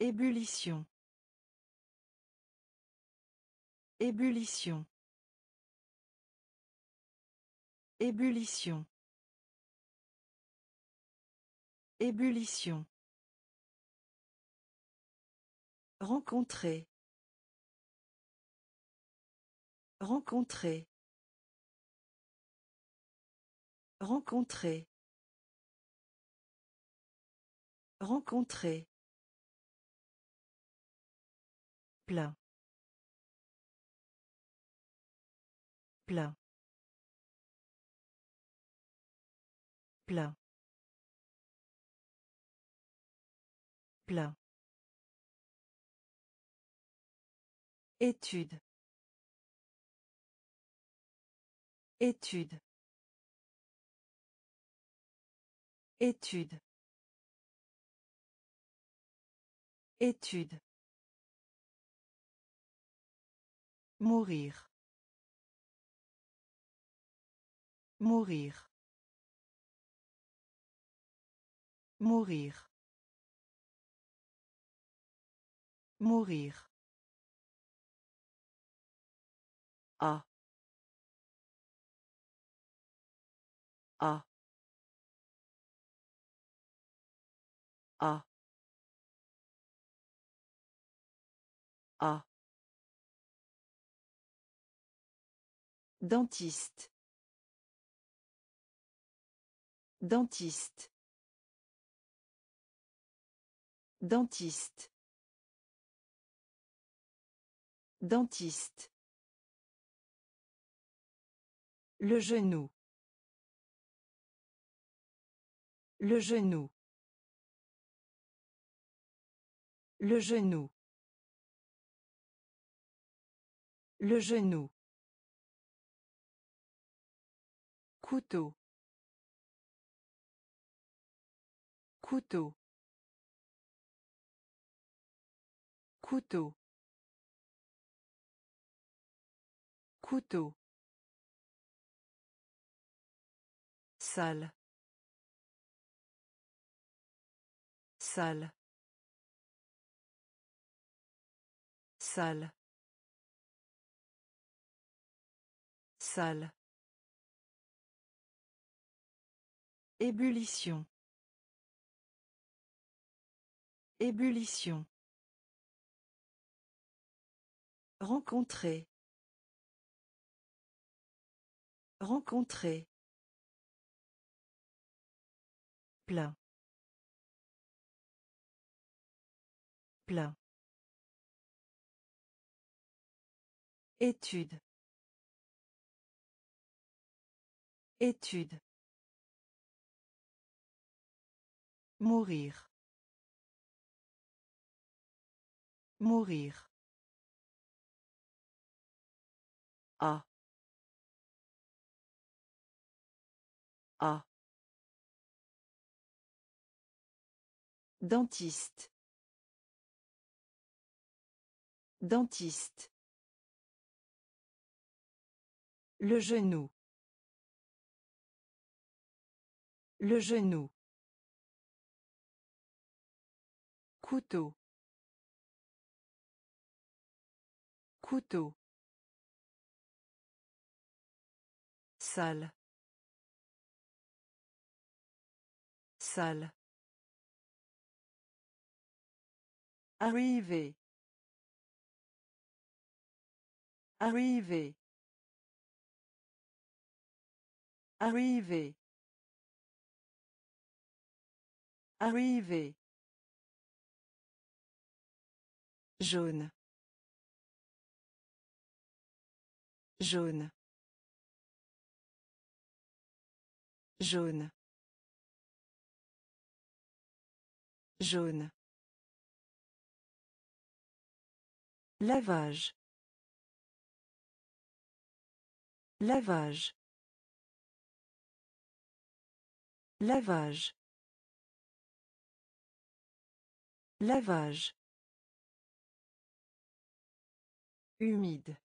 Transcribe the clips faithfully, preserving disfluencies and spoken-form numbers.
Ébullition. Ébullition. Ébullition. Ébullition. Rencontrer. Rencontrer. Rencontrer. Rencontrer. Plein. Plein. Plein. Plein. Étude. Étude. Étude. Étude. Mourir. Mourir. Mourir. Mourir. A. A. A. A. Dentiste. Dentiste. Dentiste. Dentiste. Le genou. Le genou. Le genou. Le genou. Couteau. Couteau. Couteau. Couteau. Salle. Salle. Salle. Salle. Ébullition. Ébullition. Rencontrer. Rencontrer. Plein. Plein. Étude. Étude. Mourir. Mourir. A. A. Dentiste. Dentiste. Le genou. Le genou. Couteau. Couteau. Salle. Salle. Arriver. Arriver. Arriver. Arriver. Jaune. Jaune. Jaune. Jaune. Lavage. Lavage. Lavage. Lavage. Humide.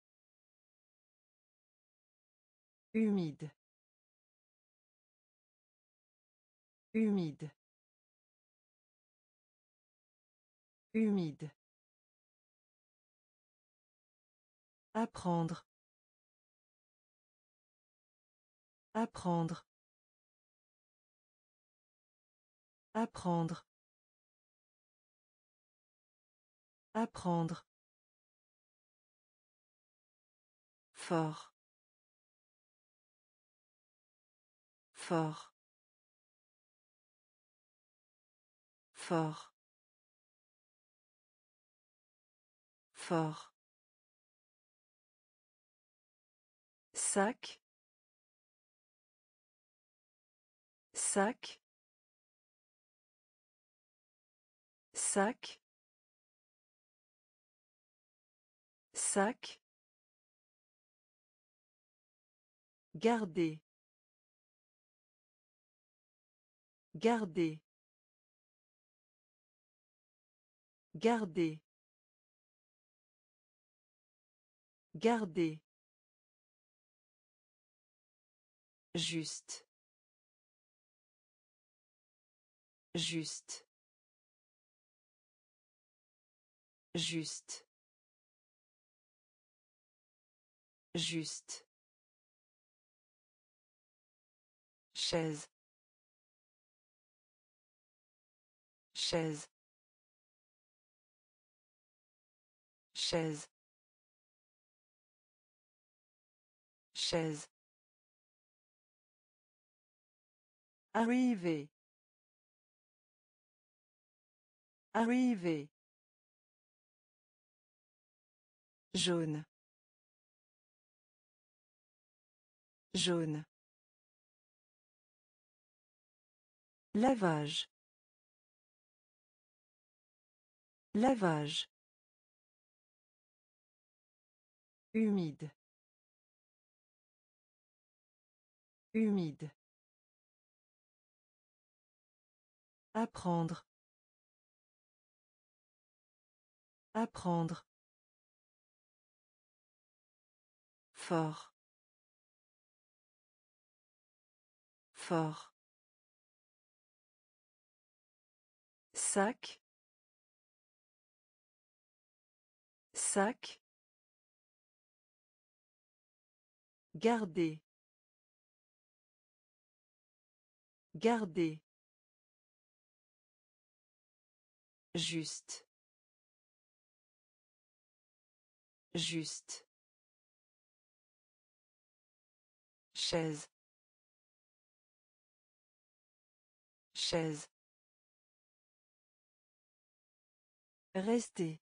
Humide. Humide. Humide. Apprendre. Apprendre. Apprendre. Apprendre. Fort. Fort. Fort. Fort. Sac. Sac. Sac. Sac. Garder. Garder. Garder. Garder. Juste. Juste. Juste. Juste. Chaise. Chaise. Chaise. Chaise. Arriver. Arriver. Jaune. Jaune. Lavage. Lavage. Humide. Humide. Apprendre. Apprendre. Fort. Fort. Sac. Sac. Garder. Garder. Juste. Juste. Chaise. Chaise. Rester.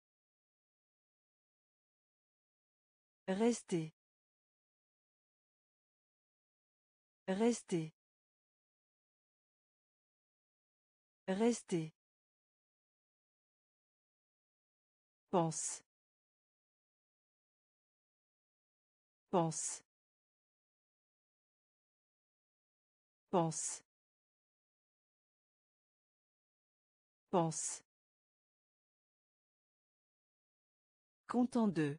Rester. Rester. Rester. Pense. Pense. Pense. Pense. Content de.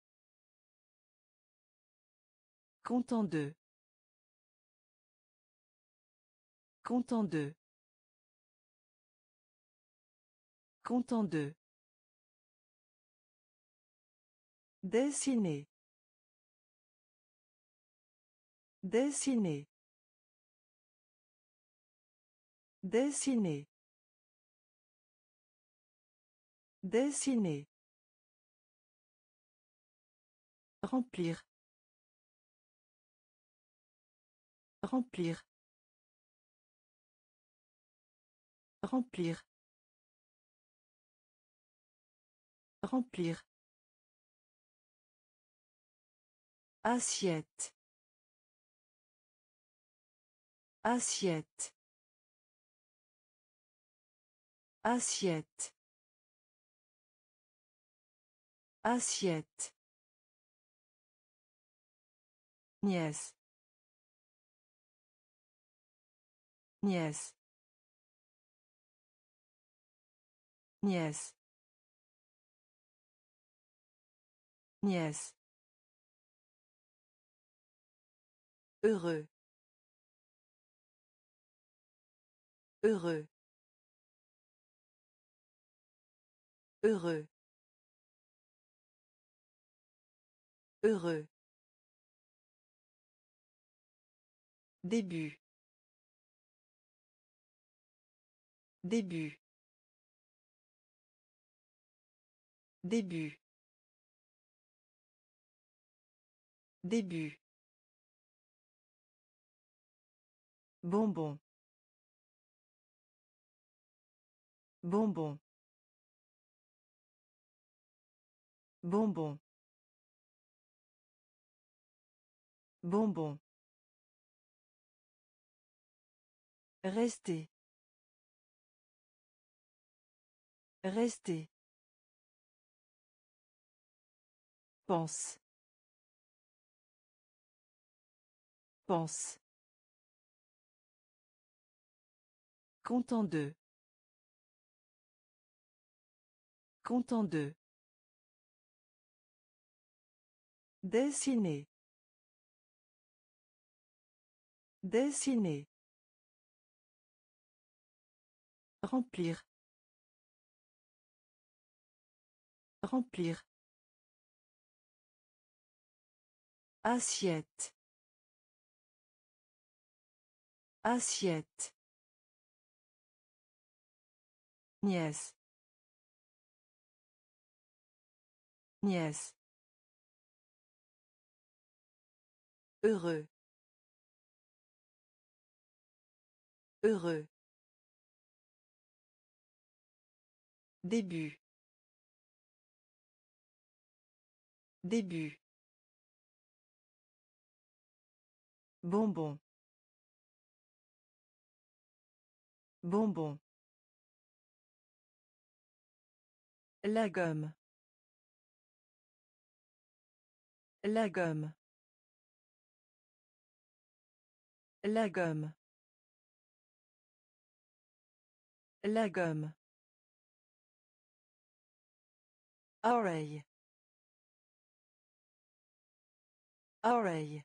Content de. Content de. Content de. Dessiner. Dessiner. Dessiner. Dessiner. Remplir. Remplir. Remplir. Remplir. Assiette. Assiette. Assiette. Assiette. Nièce. Nièce. Nièce. Nièce. Heureux. Heureux. Heureux. Heureux. Début. Début. Début. Début. Bonbon. Bonbon. Bonbon. Bonbon. Rester. Rester. Pense. Pense. Content de. Content de. Dessiner. Dessiner. Remplir. Remplir. Assiette. Assiette. Nièce. Nièce. Heureux. Heureux. Début. Début. Bonbon. Bonbon. La gomme. La gomme. La gomme. La gomme. Oreille. Oreille.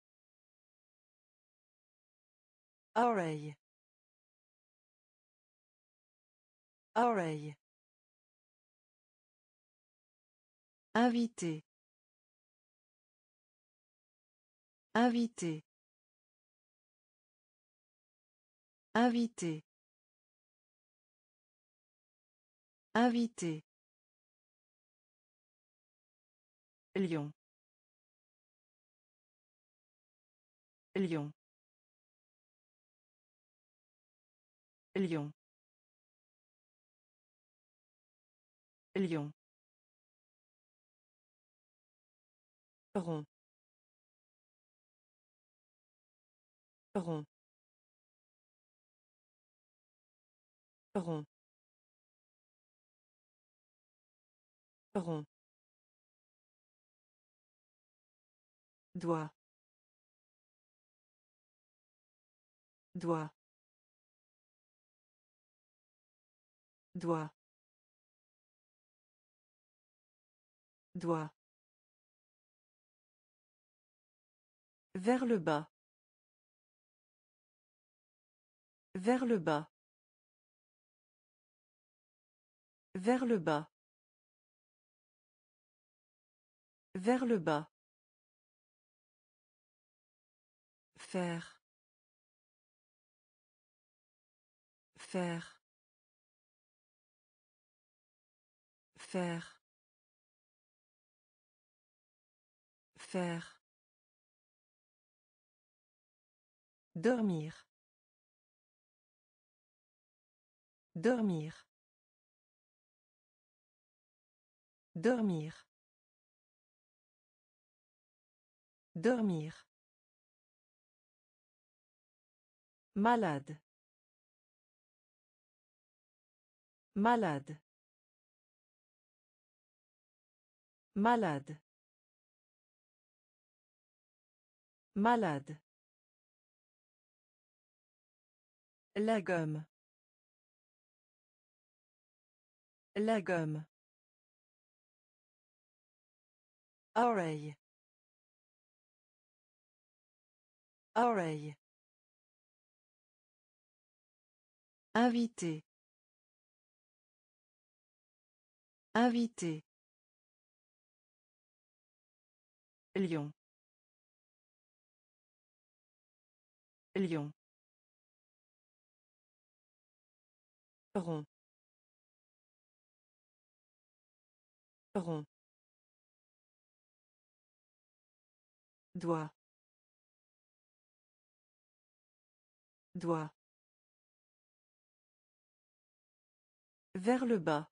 Oreille. Oreille. Invité. Invité. Invité. Invité. Lion. Lion. Lion. Lion. Rond. Rond. Rond. Rond. Doigt. Doigt. Doigt. Doigt. Vers le bas. Vers le bas. Vers le bas. Vers le bas. Faire. Faire. Faire. Faire. Dormir. Dormir. Dormir. Dormir. Malade. Malade. Malade. Malade. La gomme. La gomme. Oreille. Oreille. Invité. Invité. Lion. Lion. Rond. Rond. Doigt. Doigt. Vers le bas.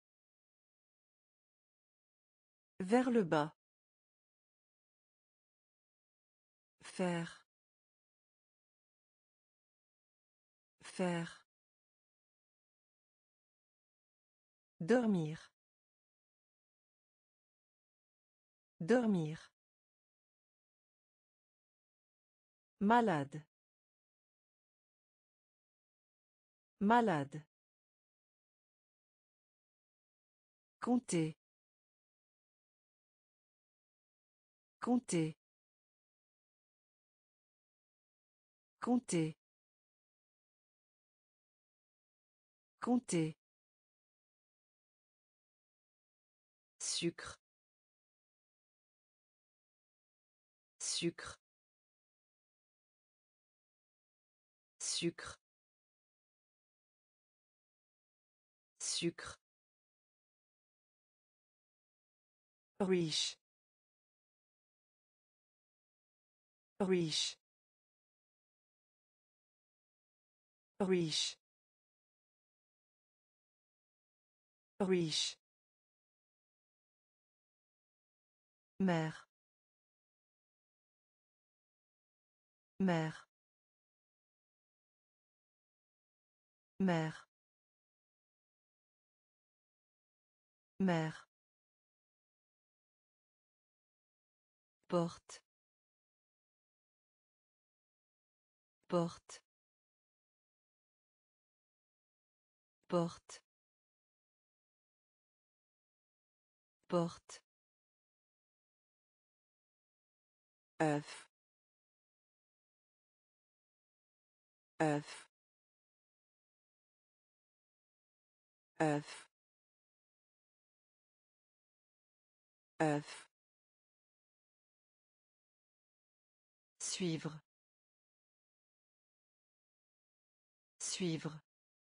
Vers le bas. Faire. Faire. Dormir. Dormir. Malade. Malade. Compter. Compter. Compter. Compter. Sucre. Sucre. Sucre. Sucre. Riche. Riche. Riche. Riche. Mère. Mère. Mère. Mère. Porte. Porte. Porte. Porte. œuf. œuf. œuf. œuf. Suivre. Suivre.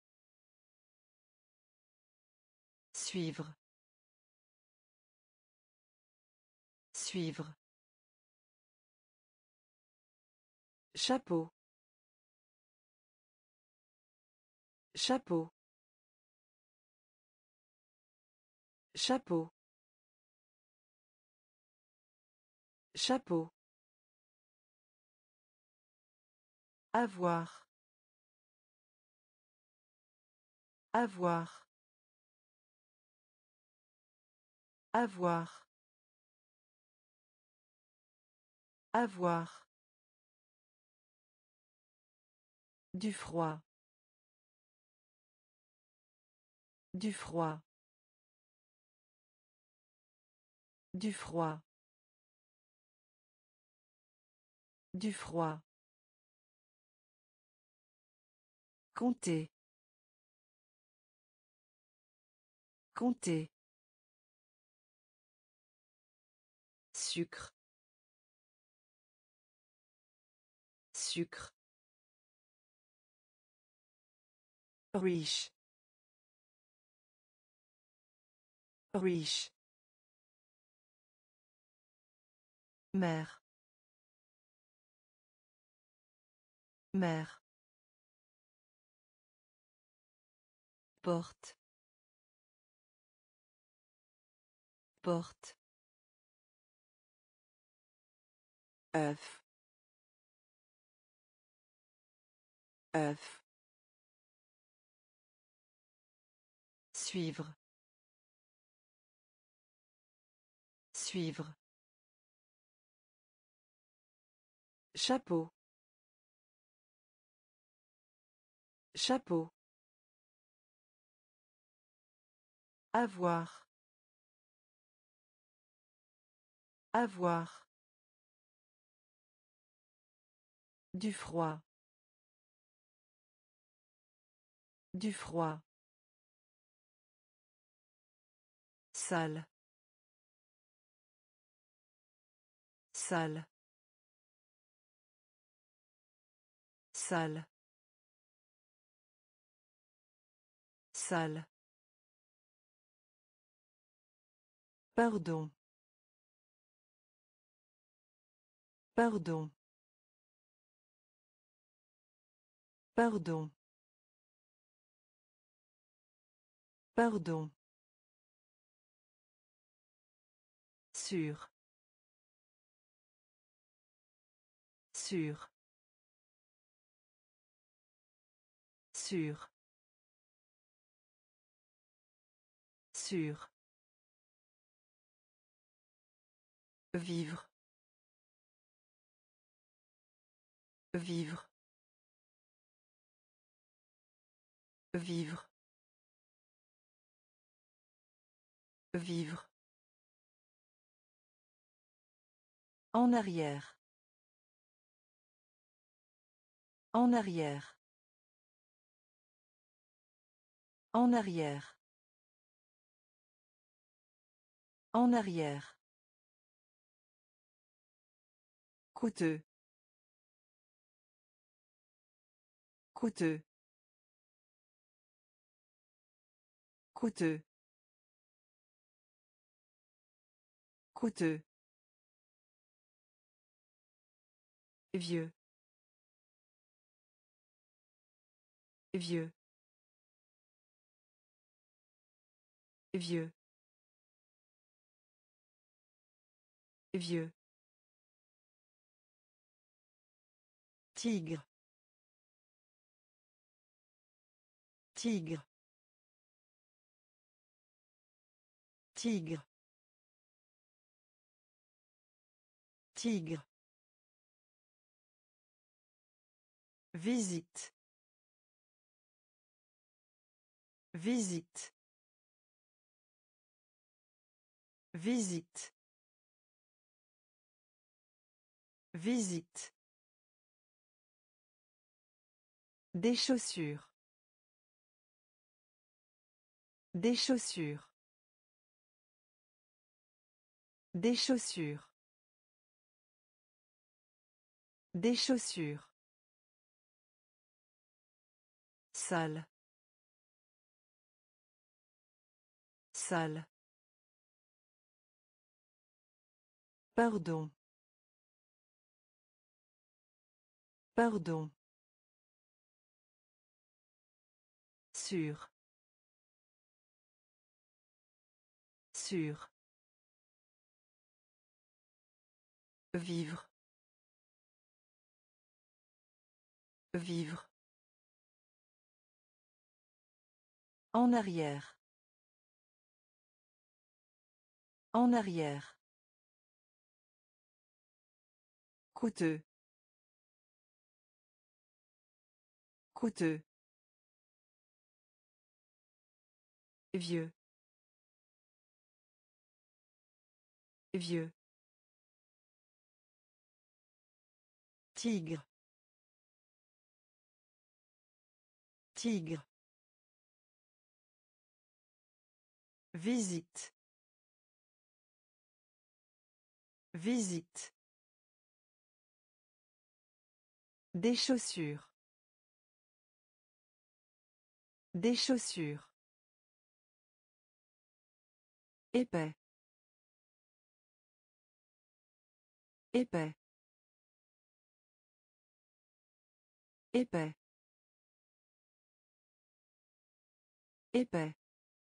Suivre. Suivre. Chapeau. Chapeau. Chapeau. Chapeau. Avoir. Avoir. Avoir. Avoir. Du froid. Du froid. Du froid. Du froid. Compter. Compter. Sucre. Sucre. Riche. Riche. Mère. Mère. Porte. Porte. œuf. œuf. Suivre. Suivre. Chapeau. Chapeau. Avoir. Avoir. Du froid. Du froid. Salle. Salle. Salle. Salle. Pardon. Pardon. Pardon. Pardon. Sûr. Sûr. Sûr. Sûr. Vivre. Vivre. Vivre. Vivre. En arrière. En arrière. En arrière. En arrière. Coûteux. Coûteux. Coûteux. Coûteux. Vieux. Vieux. Vieux. Vieux. Tigre. Tigre. Tigre. Tigre. Visite. Visite. Visite. Visite. Des chaussures. Des chaussures. Des chaussures. Des chaussures. Salle. Salle. Pardon. Pardon. Sûr. Sûr. Vivre. Vivre. En arrière. En arrière. Coûteux. Coûteux. Vieux. Vieux. Tigre. Tigre. Visite. Visite. Des chaussures. Des chaussures. Épais. Épais. Épais. Épais.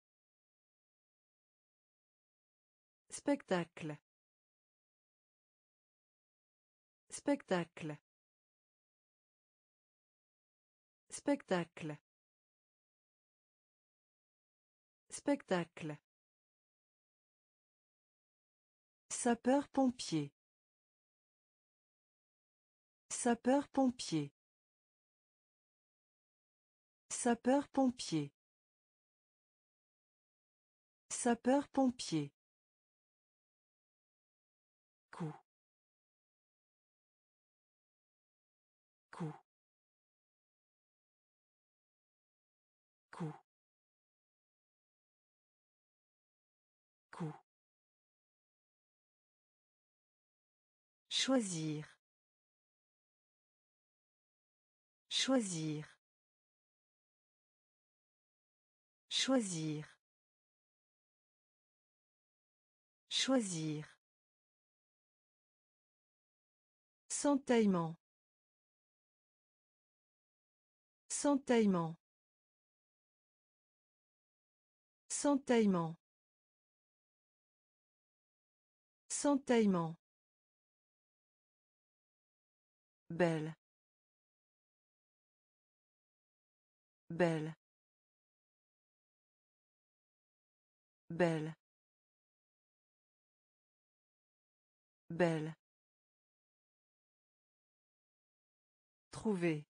Spectacle. Spectacle. Spectacle. Spectacle. Sapeur-pompier. Sapeur-pompier. Sapeur-pompier. Sapeur-pompier. Coup. Coup. Coup. Choisir. Choisir. Choisir. Choisir. S'entaillement. S'entaillement. S'entaillement. S'entaillement. Belle. Belle. Belle. Belle. Trouver.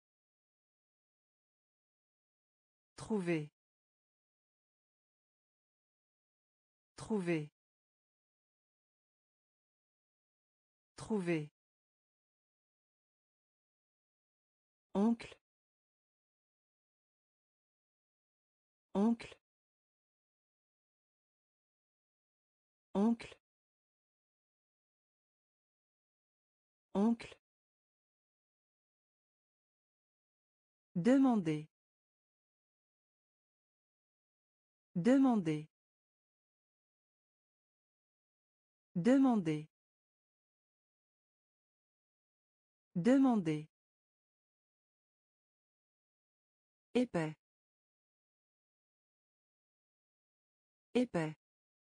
Trouver. Trouver. Trouver. Oncle. Oncle. Oncle. Oncle. Demander. Demander. Demander. Demander. Épais. Épais.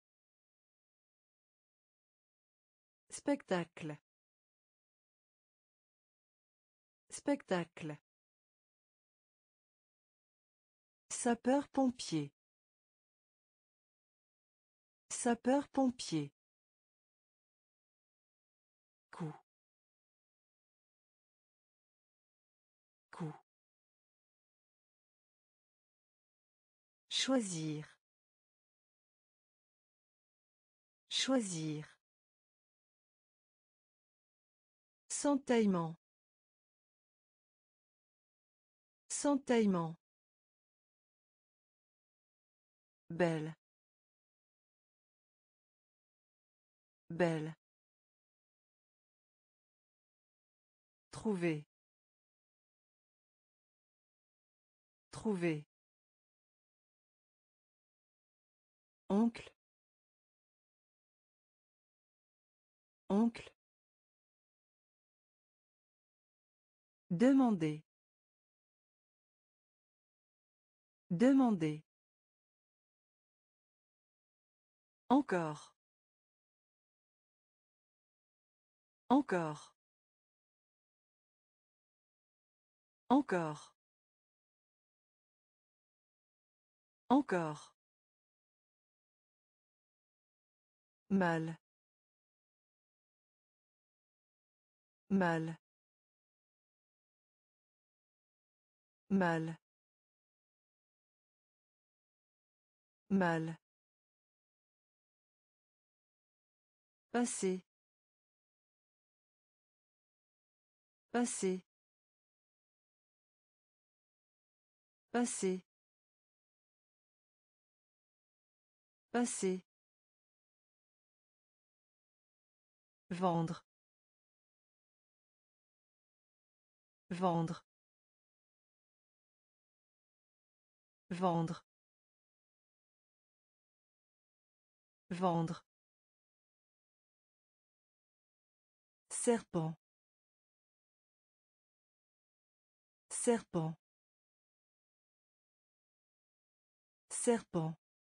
Spectacle. Spectacle. Sapeur-pompier. Sapeur-pompier. Coup. Coup. Choisir. Choisir. S'entaillement. S'entaillement. Belle. Belle. Trouver. Trouver. Oncle. Oncle. Demander. Demander. Encore. Encore. Encore. Encore. Mal. Mal. Mal. Mal. Passer. Passer. Passer. Passer. Vendre. Vendre. Vendre. Vendre. Serpent. Serpent. Serpent.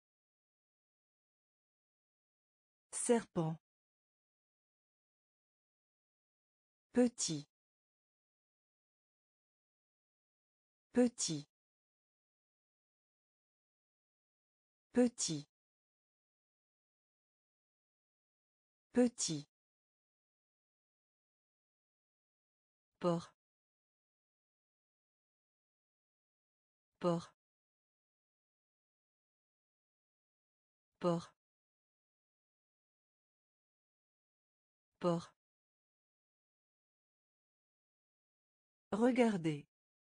Serpent. Petit. Petit. Petit. Petit. Port. Port. Port. Port. Regardez.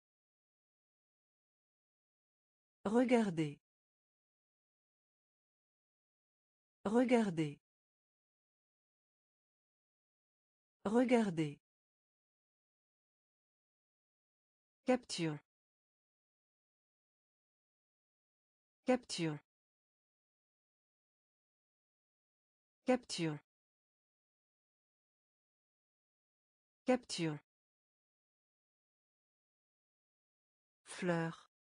Regardez. Regardez. Regardez. Capture. Capture. Capture. Capture. Fleur.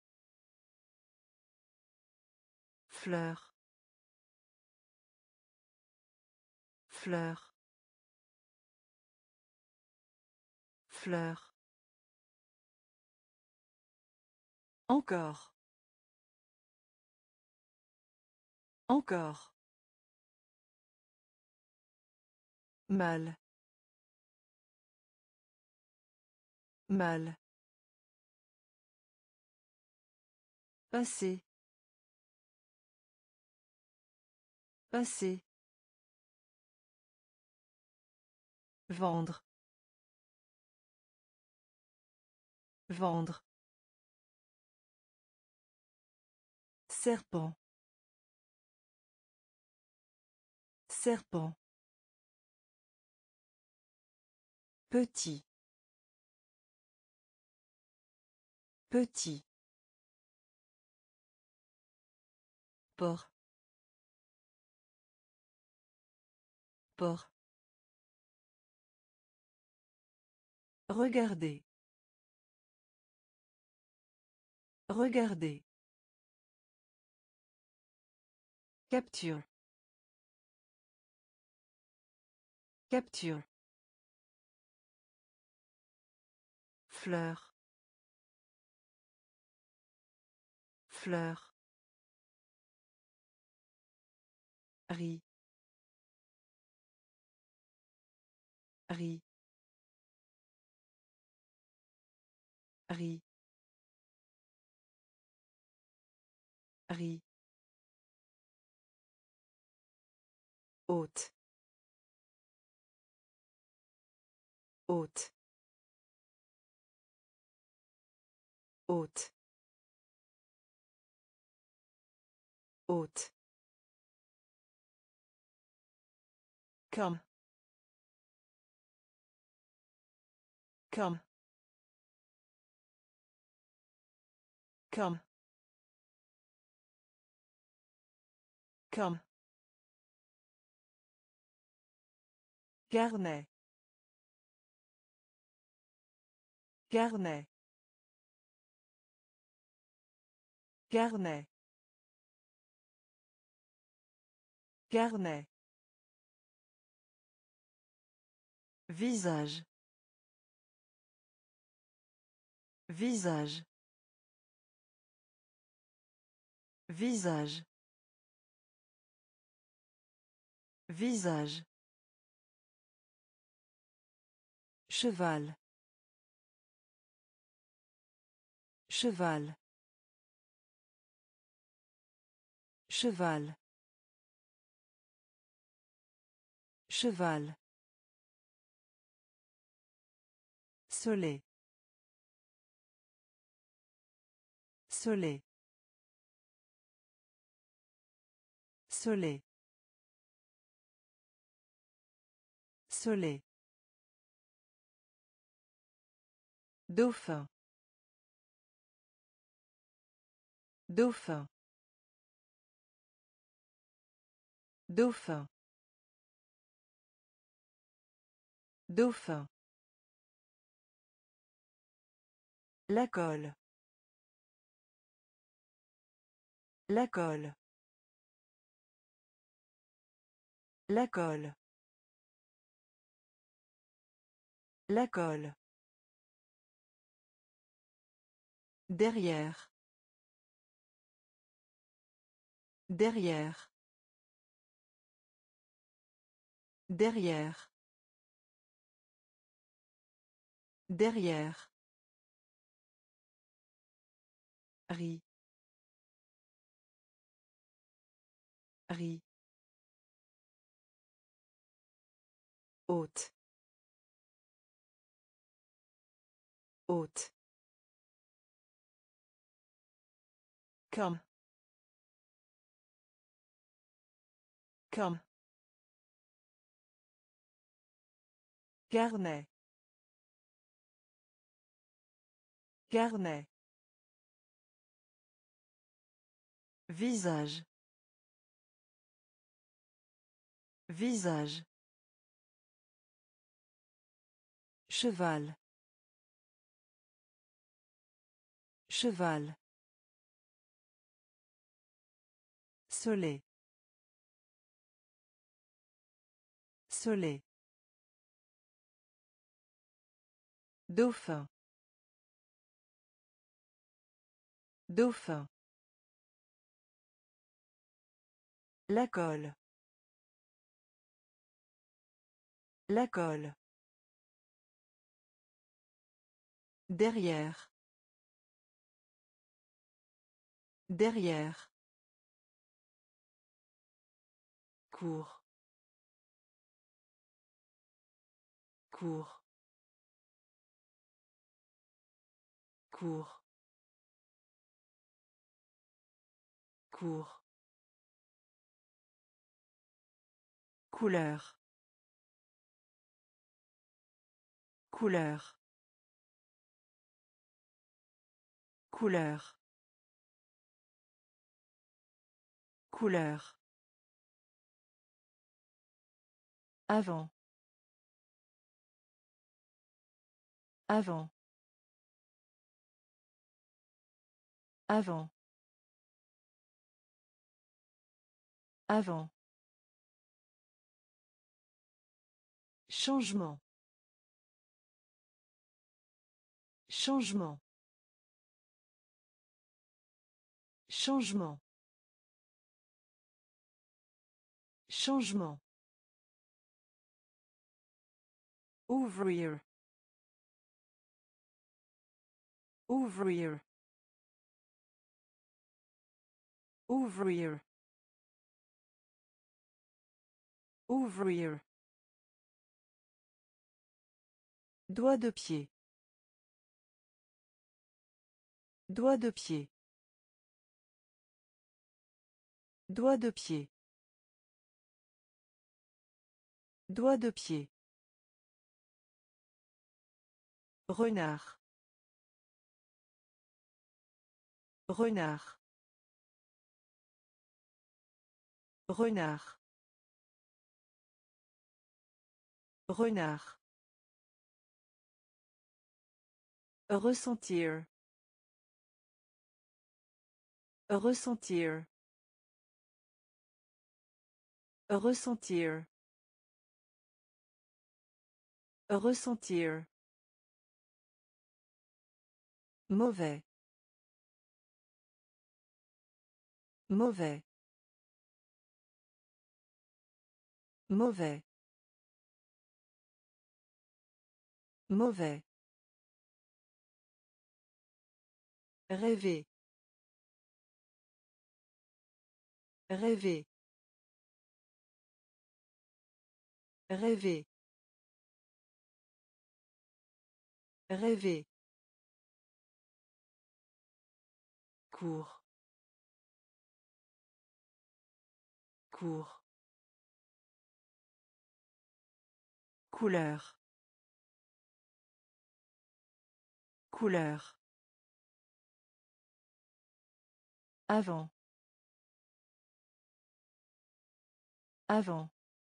Fleur. Fleur. Fleur. Encore. Encore. Mal. Mal. Passer. Passer. Vendre. Vendre. Serpent. Serpent. Petit. Petit. Port. Port. Regardez. Regardez. Capture. Capture. Fleur. Fleur. Riz. Riz. Riz. Riz. Haute. Haute. Haute. Haute. Comme. Comme. Comme. Comme. Carnet. Carnet. Carnet. Carnet. Visage. Visage. Visage. Visage. Cheval. Cheval. Cheval. Cheval. Soleil. Soleil. Soleil. Soleil. Dauphin. Dauphin. Dauphin. Dauphin. La colle. La colle. La colle. La colle. Derrière. Derrière. Derrière. Derrière. Riz. Riz. Haute. Haute. Comme. Comme. Carnet. Carnet. Visage. Visage. Cheval. Cheval. Soleil. Soleil. Dauphin. Dauphin. La colle. La colle. Derrière. Derrière. Cours. Cours. Cours. Cours. Couleur. Couleur. Couleur. Couleur. Avant. Avant. Avant. Avant. Changement. Changement. Changement. Changement. Ouvrir. Ouvrir. Ouvrir. Ouvrir. Doigt de pied. Doigt de pied. Doigt de pied. Doigt de pied. Renard. Renard. Renard. Renard. Ressentir. Ressentir. Ressentir. Ressentir. Mauvais. Mauvais. Mauvais. Mauvais. Rêver. Rêver. Rêver. Rêver. Cours. Cours. Couleur. Couleur. Avant. Avant.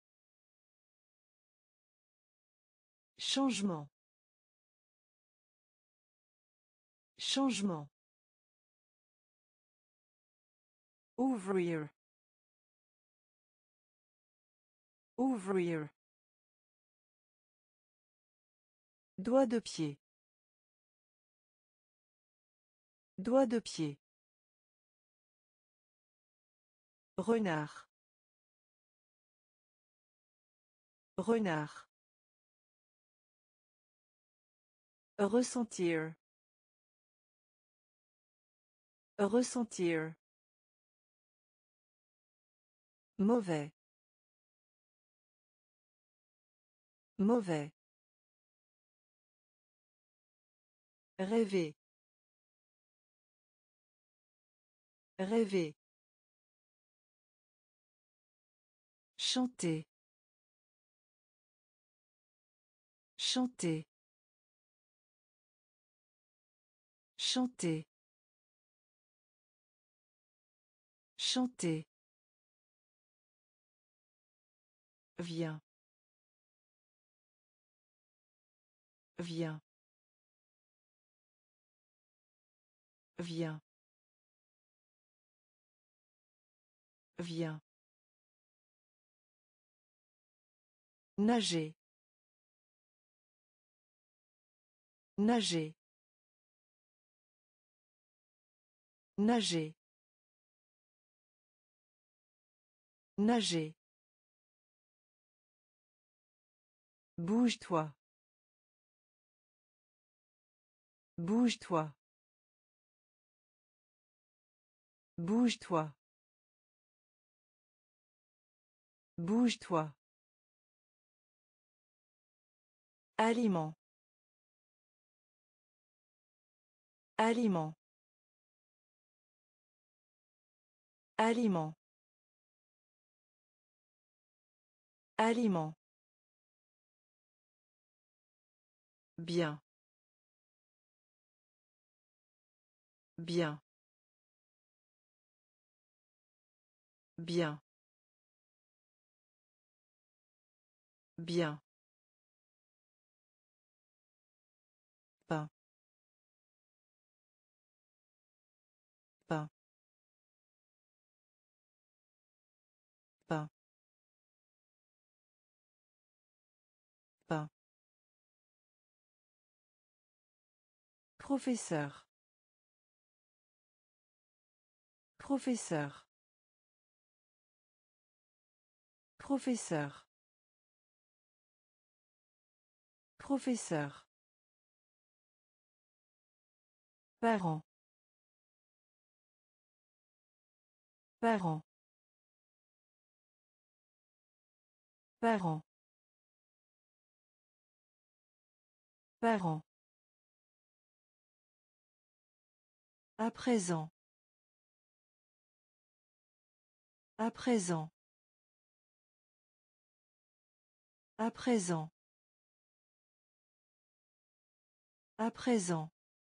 Changement. Changement. Ouvrir. Ouvrir. Doigt de pied. Doigt de pied. Renard. Renard. Ressentir. Ressentir. Mauvais. Mauvais. Rêver. Rêver. Chanter. Chanter. Chanter. Chanter. Viens. Viens. Viens. Viens. Nager. Nager. Nager. Nager. Bouge-toi. Bouge-toi. Bouge-toi. Bouge-toi. Aliment. Aliment. Aliment. Aliment. Bien. Bien. Bien. Bien. Pain. Pain. Pain. Pain. Professeur. Professeur. Professeur. Professeur. Parent. Parent. Parent. Parent. À présent. À présent. À présent. À présent.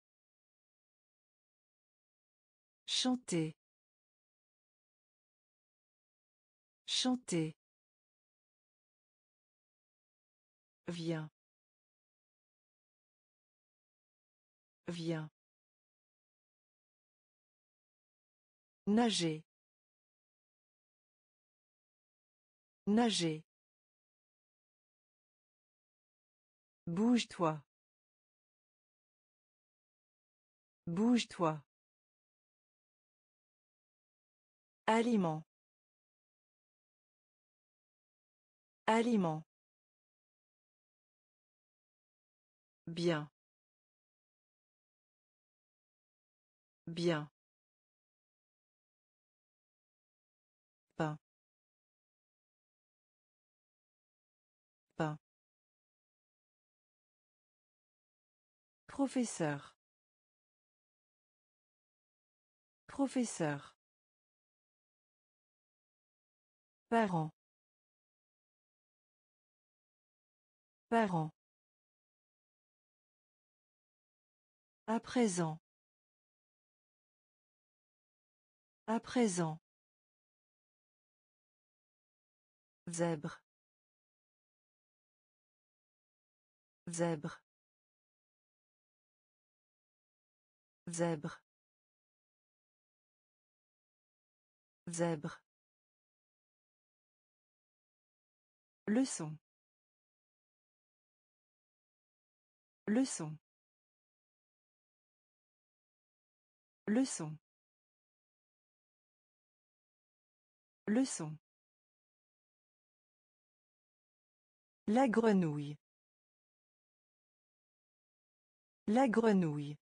Chanter. Chanter. Viens. Viens. Nager. Nager. Bouge-toi. Bouge-toi. Aliment. Aliment. Bien. Bien. Pain. Pain. Professeur. Professeur. Parent. Parent. À présent. À présent. Zèbre. Zèbre. Zèbre. Zèbre. Leçon. Leçon. Leçon. Leçon. La grenouille. La grenouille.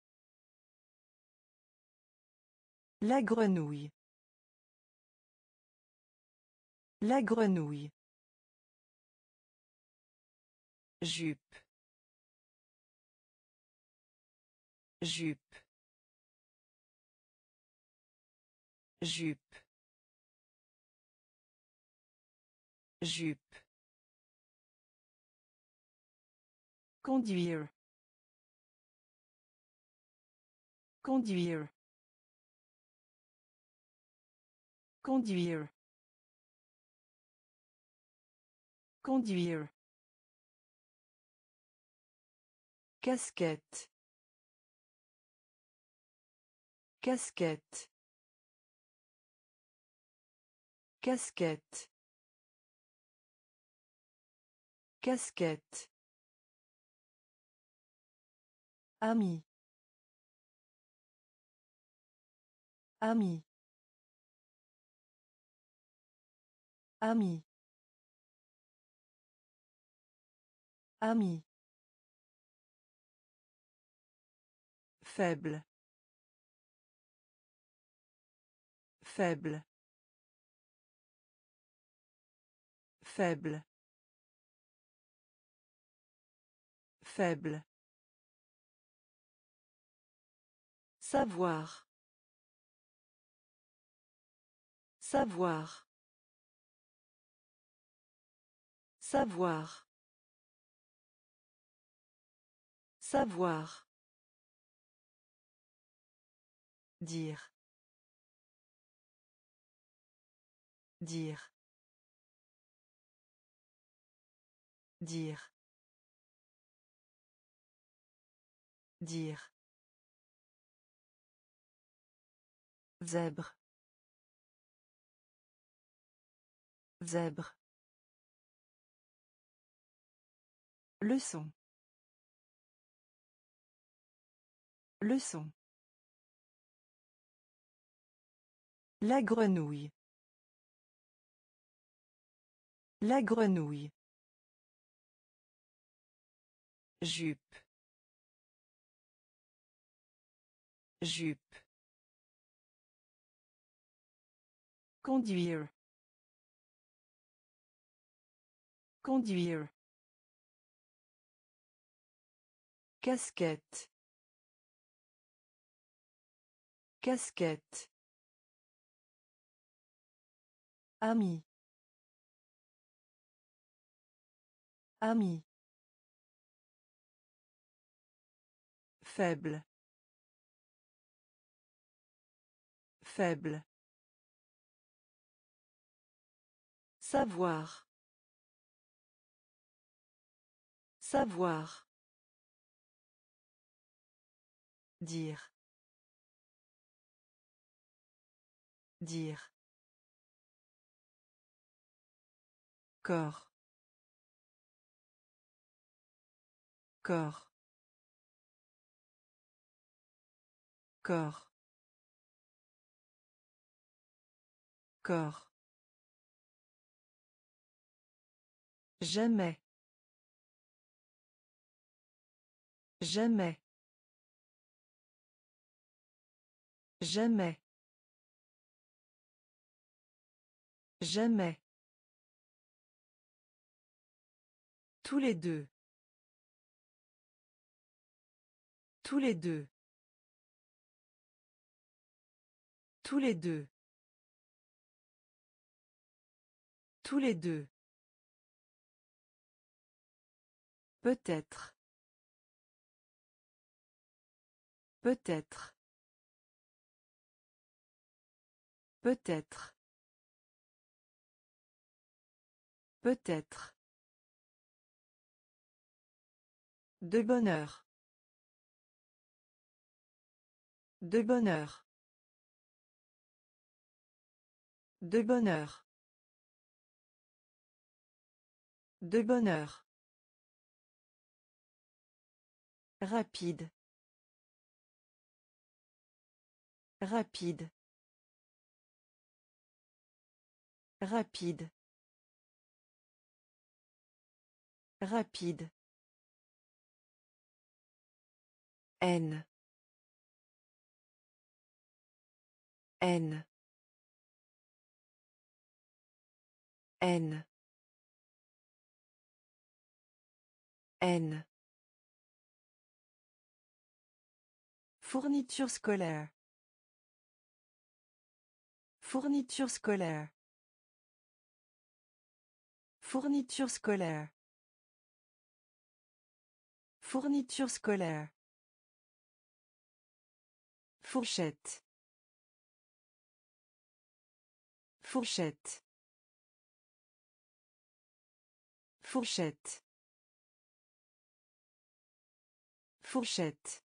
La grenouille. La grenouille. Jupe. Jupe. Jupe. Jupe. Conduire. Conduire. Conduire. Conduire. Casquette. Casquette. Casquette. Casquette. Ami. Ami. Ami. Ami. Faible. Faible. Faible. Faible. Savoir. Savoir. Savoir. Savoir. Dire. Dire. Dire. Dire. Zèbre. Zèbre. Leçon. Leçon. La grenouille. La grenouille. Jupe. Jupe. Conduire. Conduire. Casquette. Casquette. Ami. Ami. Faible. Faible. Savoir. Savoir. Dire. Dire. Corps. Corps. Corps. Corps. Jamais. Jamais. Jamais. Jamais. Tous les deux. Tous les deux. Tous les deux. Tous les deux. Peut-être. Peut-être. Peut-être. Peut-être. De bonheur. De bonheur. De bonheur. De bonheur. Rapide. Rapide. Rapide. Rapide. N. N. N. N. Fourniture scolaire. Fourniture scolaire. Fourniture scolaire. Fourniture scolaire. Fourchette. Fourchette. Fourchette. Fourchette.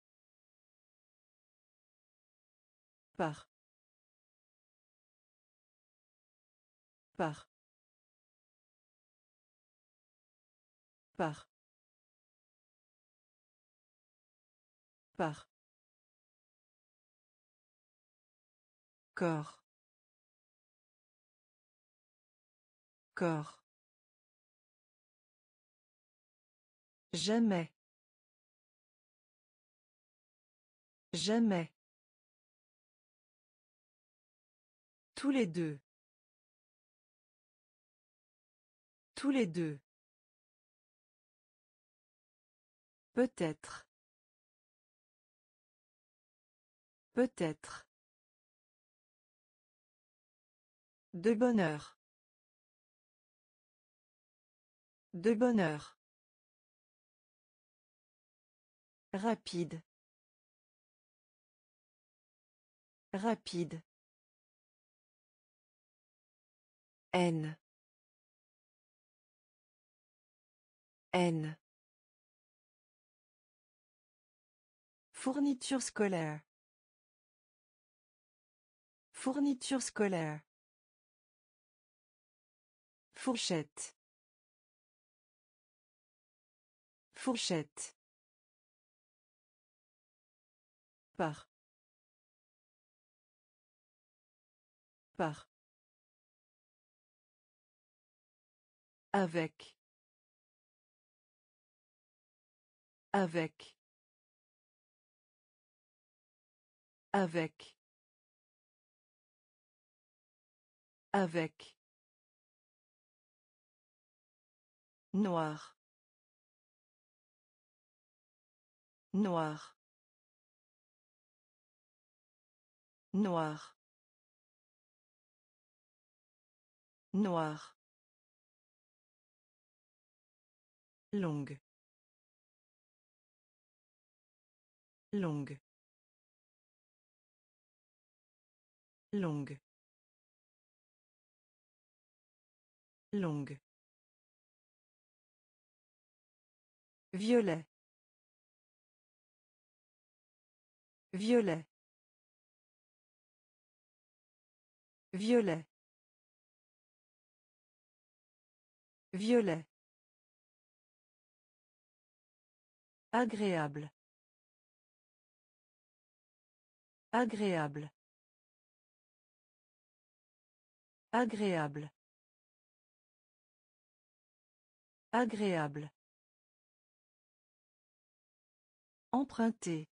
Par. Par. Par. Par. Corps. Corps. Jamais. Jamais. Tous les deux. Tous les deux. Peut-être. Peut-être. De bonheur. De bonheur. Rapide. Rapide. N. N. Fourniture scolaire. Fourniture scolaire. Fourchette. Fourchette. Par. Par. Avec. Avec. Avec. Avec. Noir. Noir. Noir. Noir. Longue. Longue. Longue. Longue. Violet. Violet. Violet. Violet. Agréable. Agréable. Agréable. Agréable. Emprunter.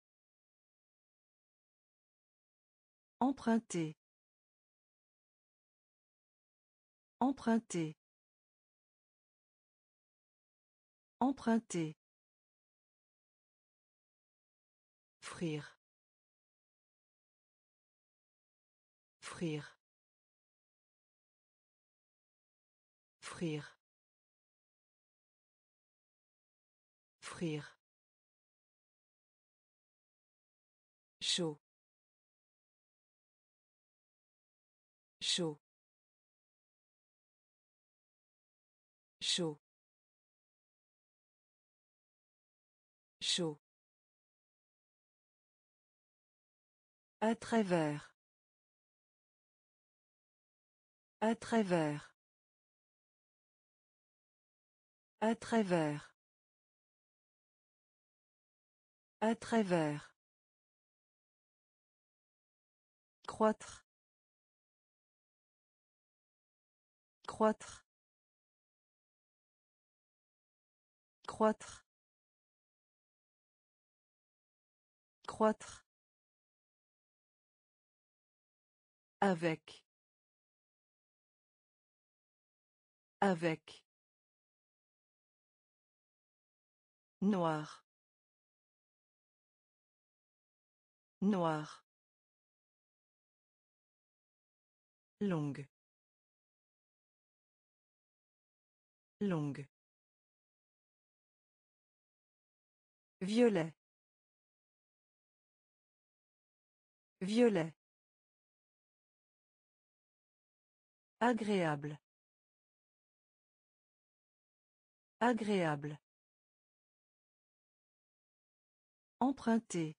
Emprunter. Emprunter. Emprunter. Frire. Frire. Frire. Frire. Chaud. Chaud. Chaud. Chaud. À travers. À travers. À travers. À travers. Croître. Croître. Croître. Croître. Avec. Avec. Noir. Noir. Longue. Longue. Violet. Violet. Agréable. Agréable. Emprunter.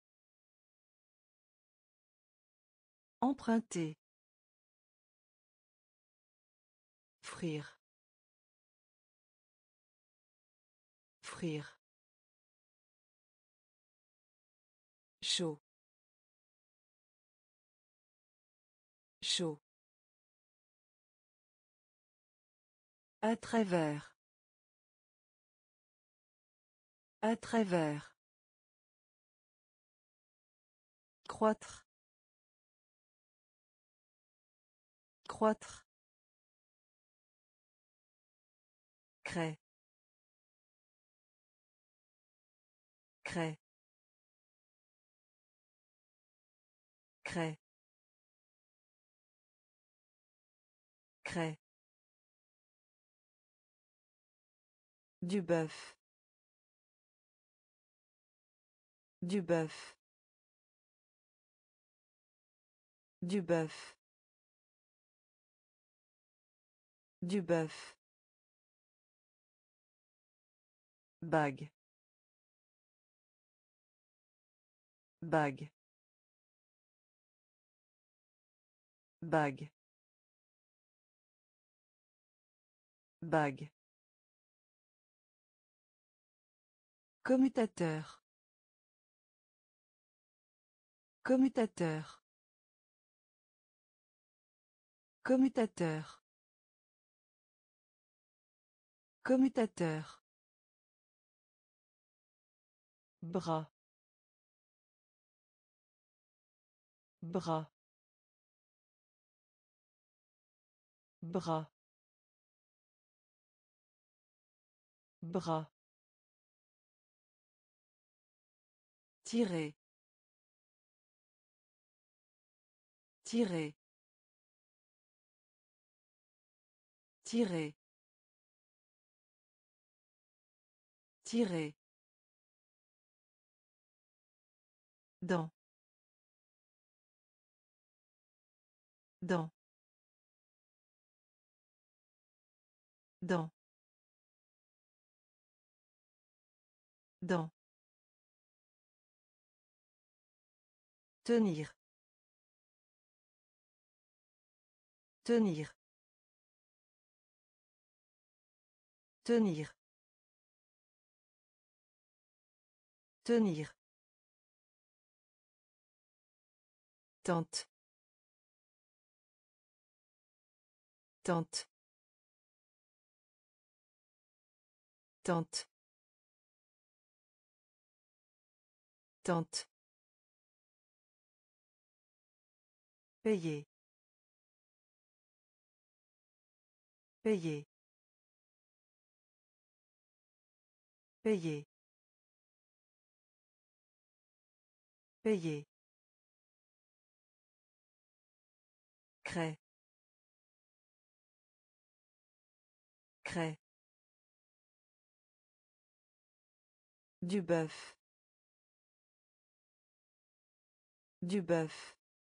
Emprunter. Frire. Frire. Chaud. Chaud. À travers. À travers. Croître. Croître. Craie. Craie. Craie. Craie. Du bœuf. Du bœuf. Du bœuf. Du bœuf. Bague. Bague. Bague. Bague. Commutateur. Commutateur. Commutateur. Commutateur. Bras. Bras. Bras. Bras. Tirer. Tirer. Tirer. Tirer. Dans. Dans. Dans. Dans. Tenir. Tenir. Tenir. Tenir. Tente. Tente. Tente. Tente. Payer. Payer. Payer. Payer. Craie. Craie. Du bœuf. Du bœuf.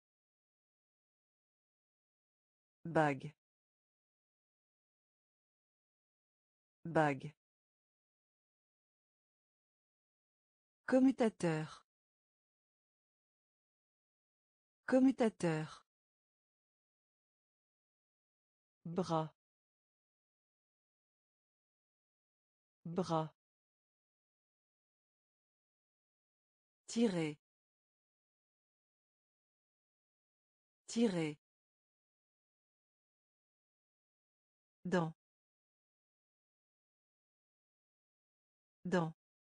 Bague. Bague. Commutateur. Commutateur. Bras. Bras. Tirer. Tirer. Dans. Dans.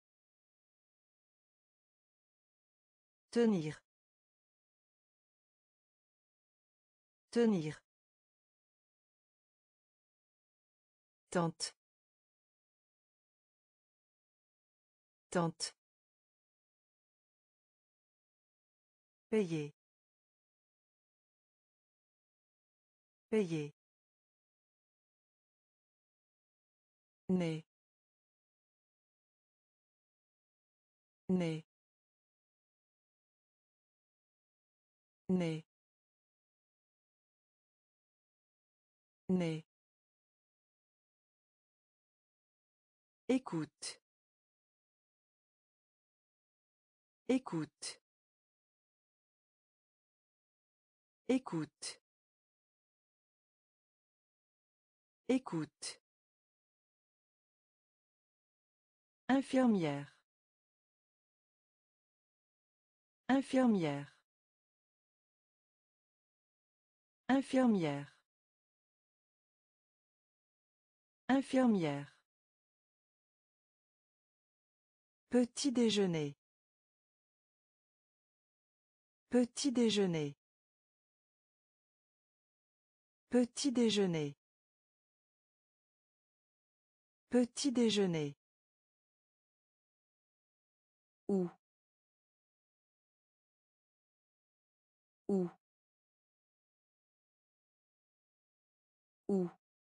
Tenir. Tenir. Tente. Tente. Payer. Payer. Né. Né. Né. Né. Écoute. Écoute. Écoute. Écoute. Infirmière. Infirmière. Infirmière. Infirmière. Petit déjeuner. Petit déjeuner. Petit déjeuner. Petit déjeuner. Où. Où. Où.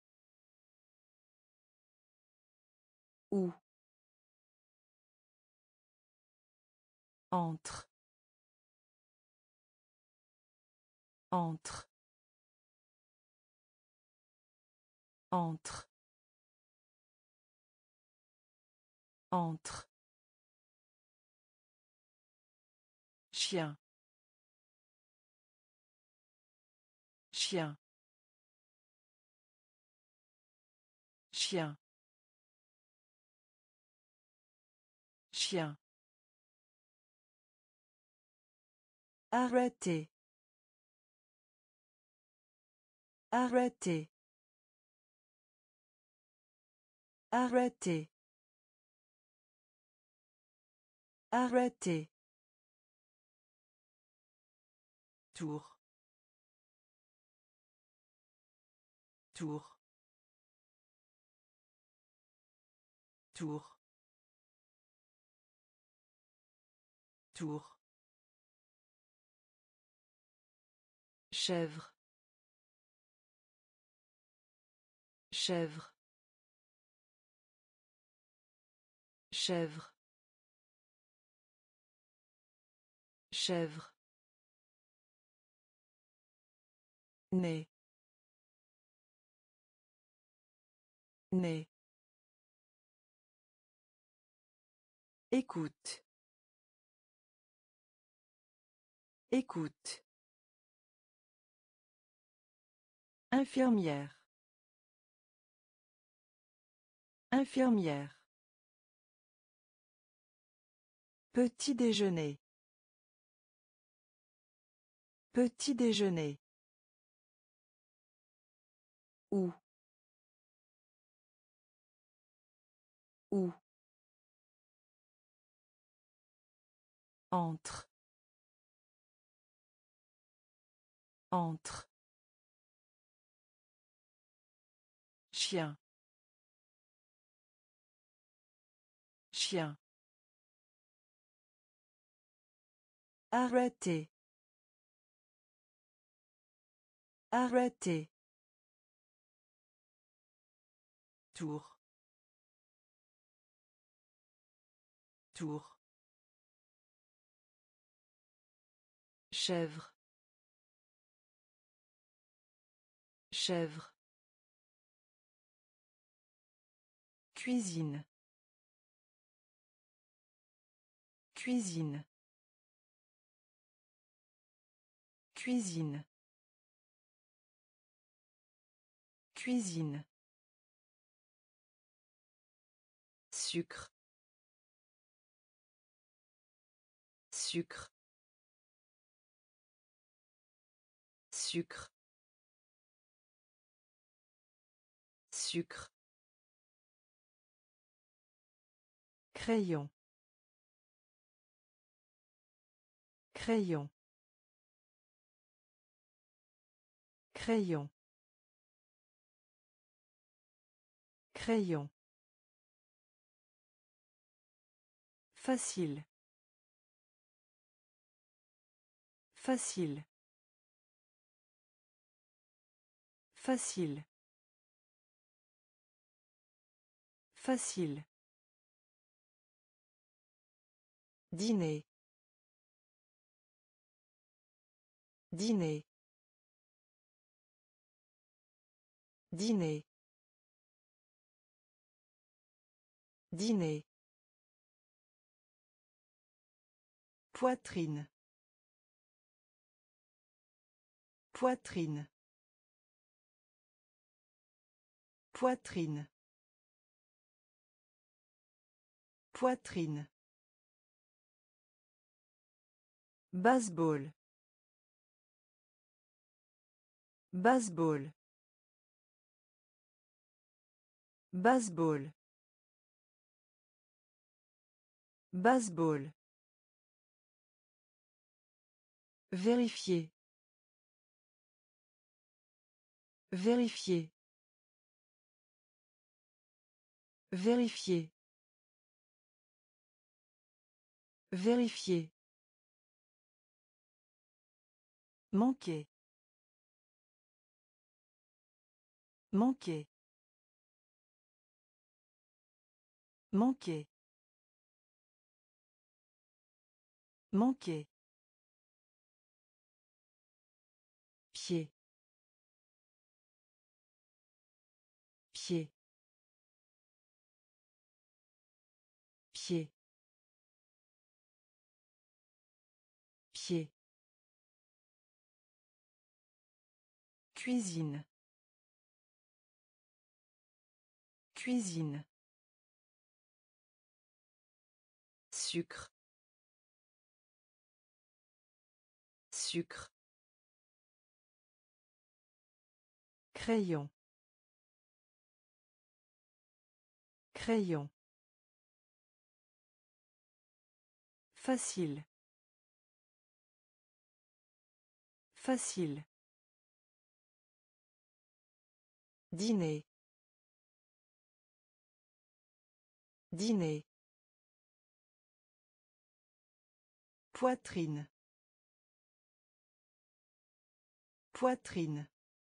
Où. Entre. Entre. Entre. Entre. Chien. Chien. Chien. Chien. Arrêter. Arrêter. Arrêter. Arrêter. Tour. Tour. Tour. Tour. Chèvre. Chèvre. Chèvre. Chèvre. Né. Né. Écoute. Écoute. Infirmière. Infirmière. Petit déjeuner. Petit déjeuner. Où. Où. Entre. Entre. Chien. Chien. Arrêter. Arrêter. Tour. Tour. Chèvre. Chèvre. Cuisine. Cuisine. Cuisine. Cuisine. Sucre. Sucre. Sucre. Sucre. Crayon. Crayon. Crayon. Crayon. Facile. Facile. Facile. Facile. Dîner. Dîner. Dîner. Dîner. Poitrine. Poitrine. Poitrine. Poitrine. Baseball. Baseball. Baseball. Baseball. Vérifier. Vérifier. Vérifier. Vérifier. Manquer. Manquer. Manquer. Manquer. Pied. Pied. Pied. Pied. Cuisine. Cuisine. Sucre. Sucre. Crayon. Crayon. Facile. Facile. Dîner. Dîner. Poitrine. Poitrine.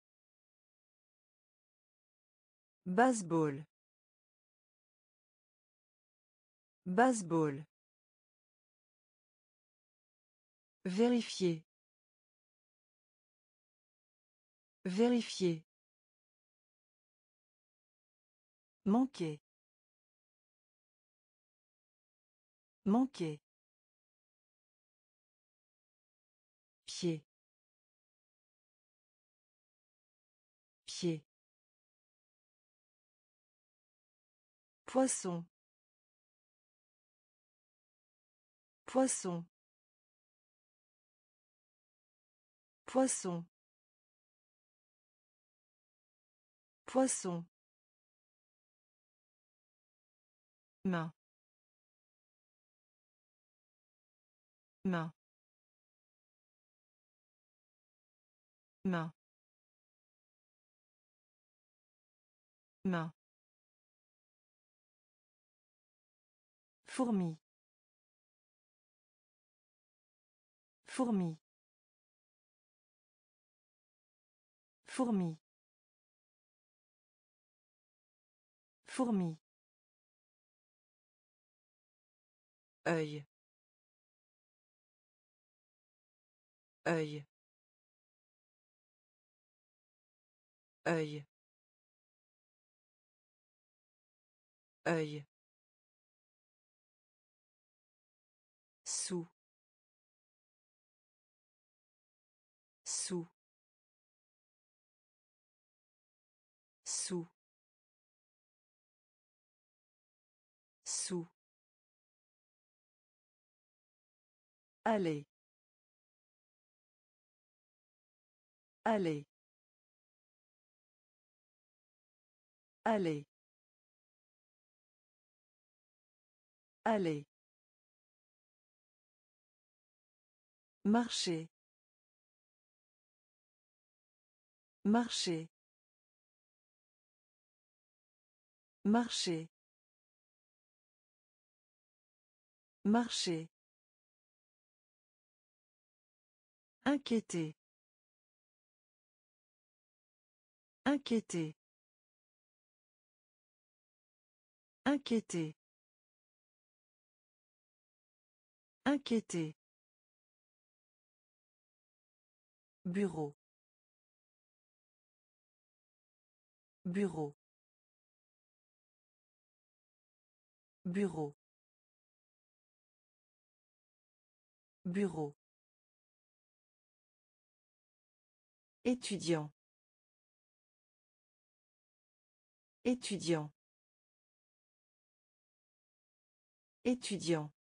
Baseball. Baseball. Vérifier. Vérifier. Manquer. Manquer. Pied. Pied. Poisson. Poisson. Poisson. Poisson. Main. Main. Main. Main. Fourmi. Fourmi. Fourmi. Fourmi. Œil. Œil. Œil. Œil. Sous. Sous. Sous. Sous. Aller. Aller. Aller. Aller. Marcher. Marcher. Marcher. Marcher. Inquiéter. Inquiéter. Inquiéter. Inquiéter. Bureau. Bureau. Bureau. Bureau. Étudiant. Étudiant. Étudiant.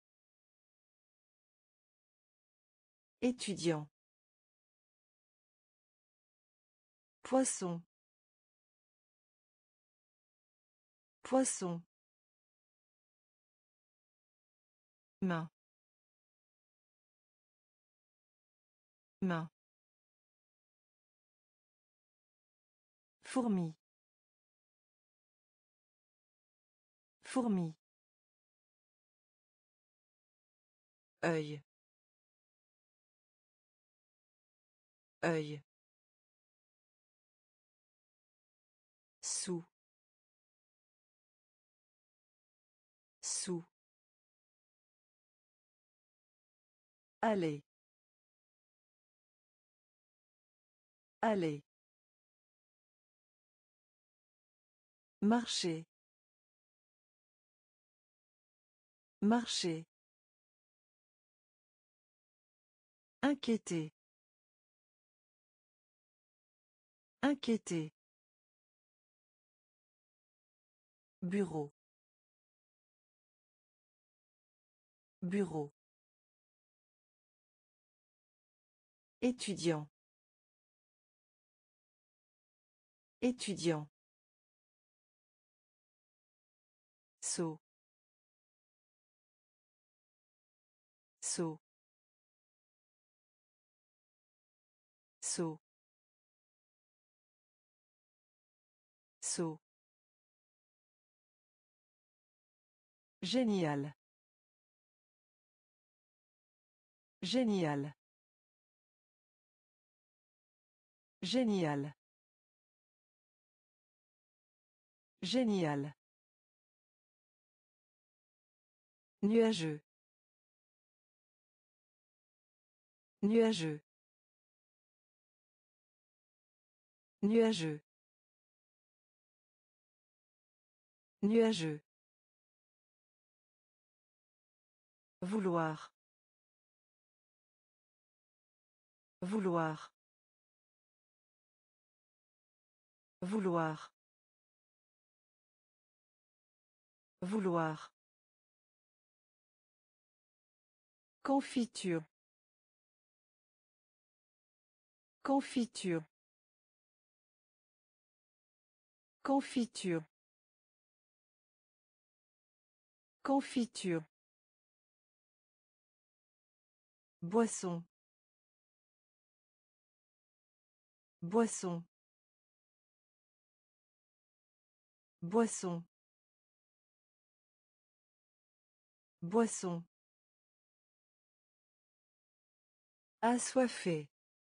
Étudiant. Poisson. Poisson. Main. Main. Fourmi. Fourmi. Œil. Œil. Sous. Sous. Aller. Aller. Marcher. Marcher. Inquiéter. Inquiéter. Bureau. Bureau. Étudiant. Étudiant. Saut. Saut. Saut. Saut. Génial. Génial. Génial. Génial. Nuageux. Nuageux. Nuageux. Nuageux. Vouloir. Vouloir. Vouloir. Vouloir. Confiture. Confiture. Confiture. Confiture. Boisson. Boisson. Boisson. Boisson. Assoiffé.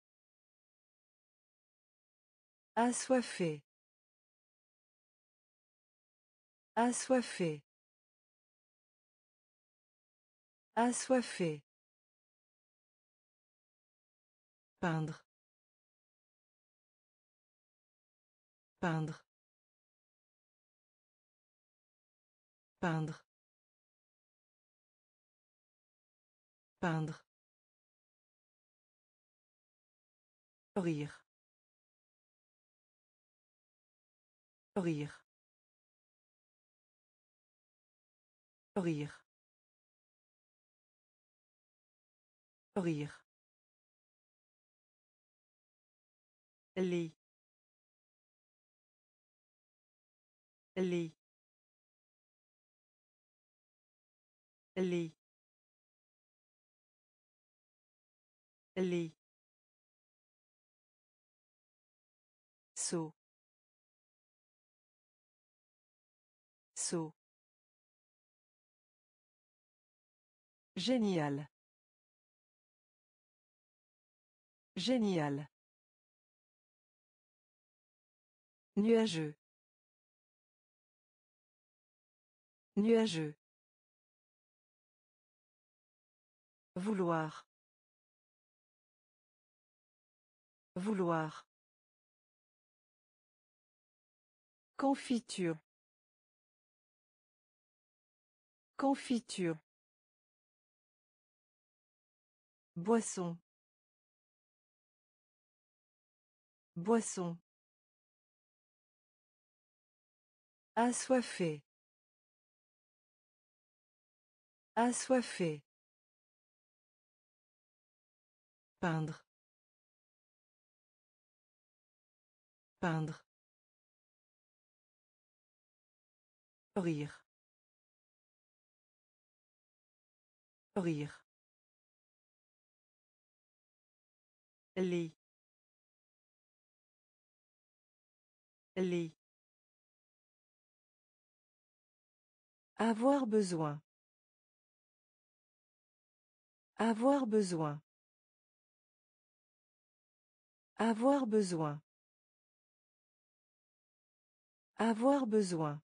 Assoiffé. Assoiffé. Assoiffé. Peindre. Peindre. Peindre. Peindre. Rire. Rire. Rire. Rire. Lit. Lit. Lit. Lit. Saut. Saut. Génial. Génial. Nuageux. Nuageux. Vouloir. Vouloir. Confiture. Confiture. Boisson. Boisson. Assoiffé. Assoiffé. Peindre. Peindre. Rire. Rire. Lit. Lit. Avoir besoin. Avoir besoin. Avoir besoin. Avoir besoin.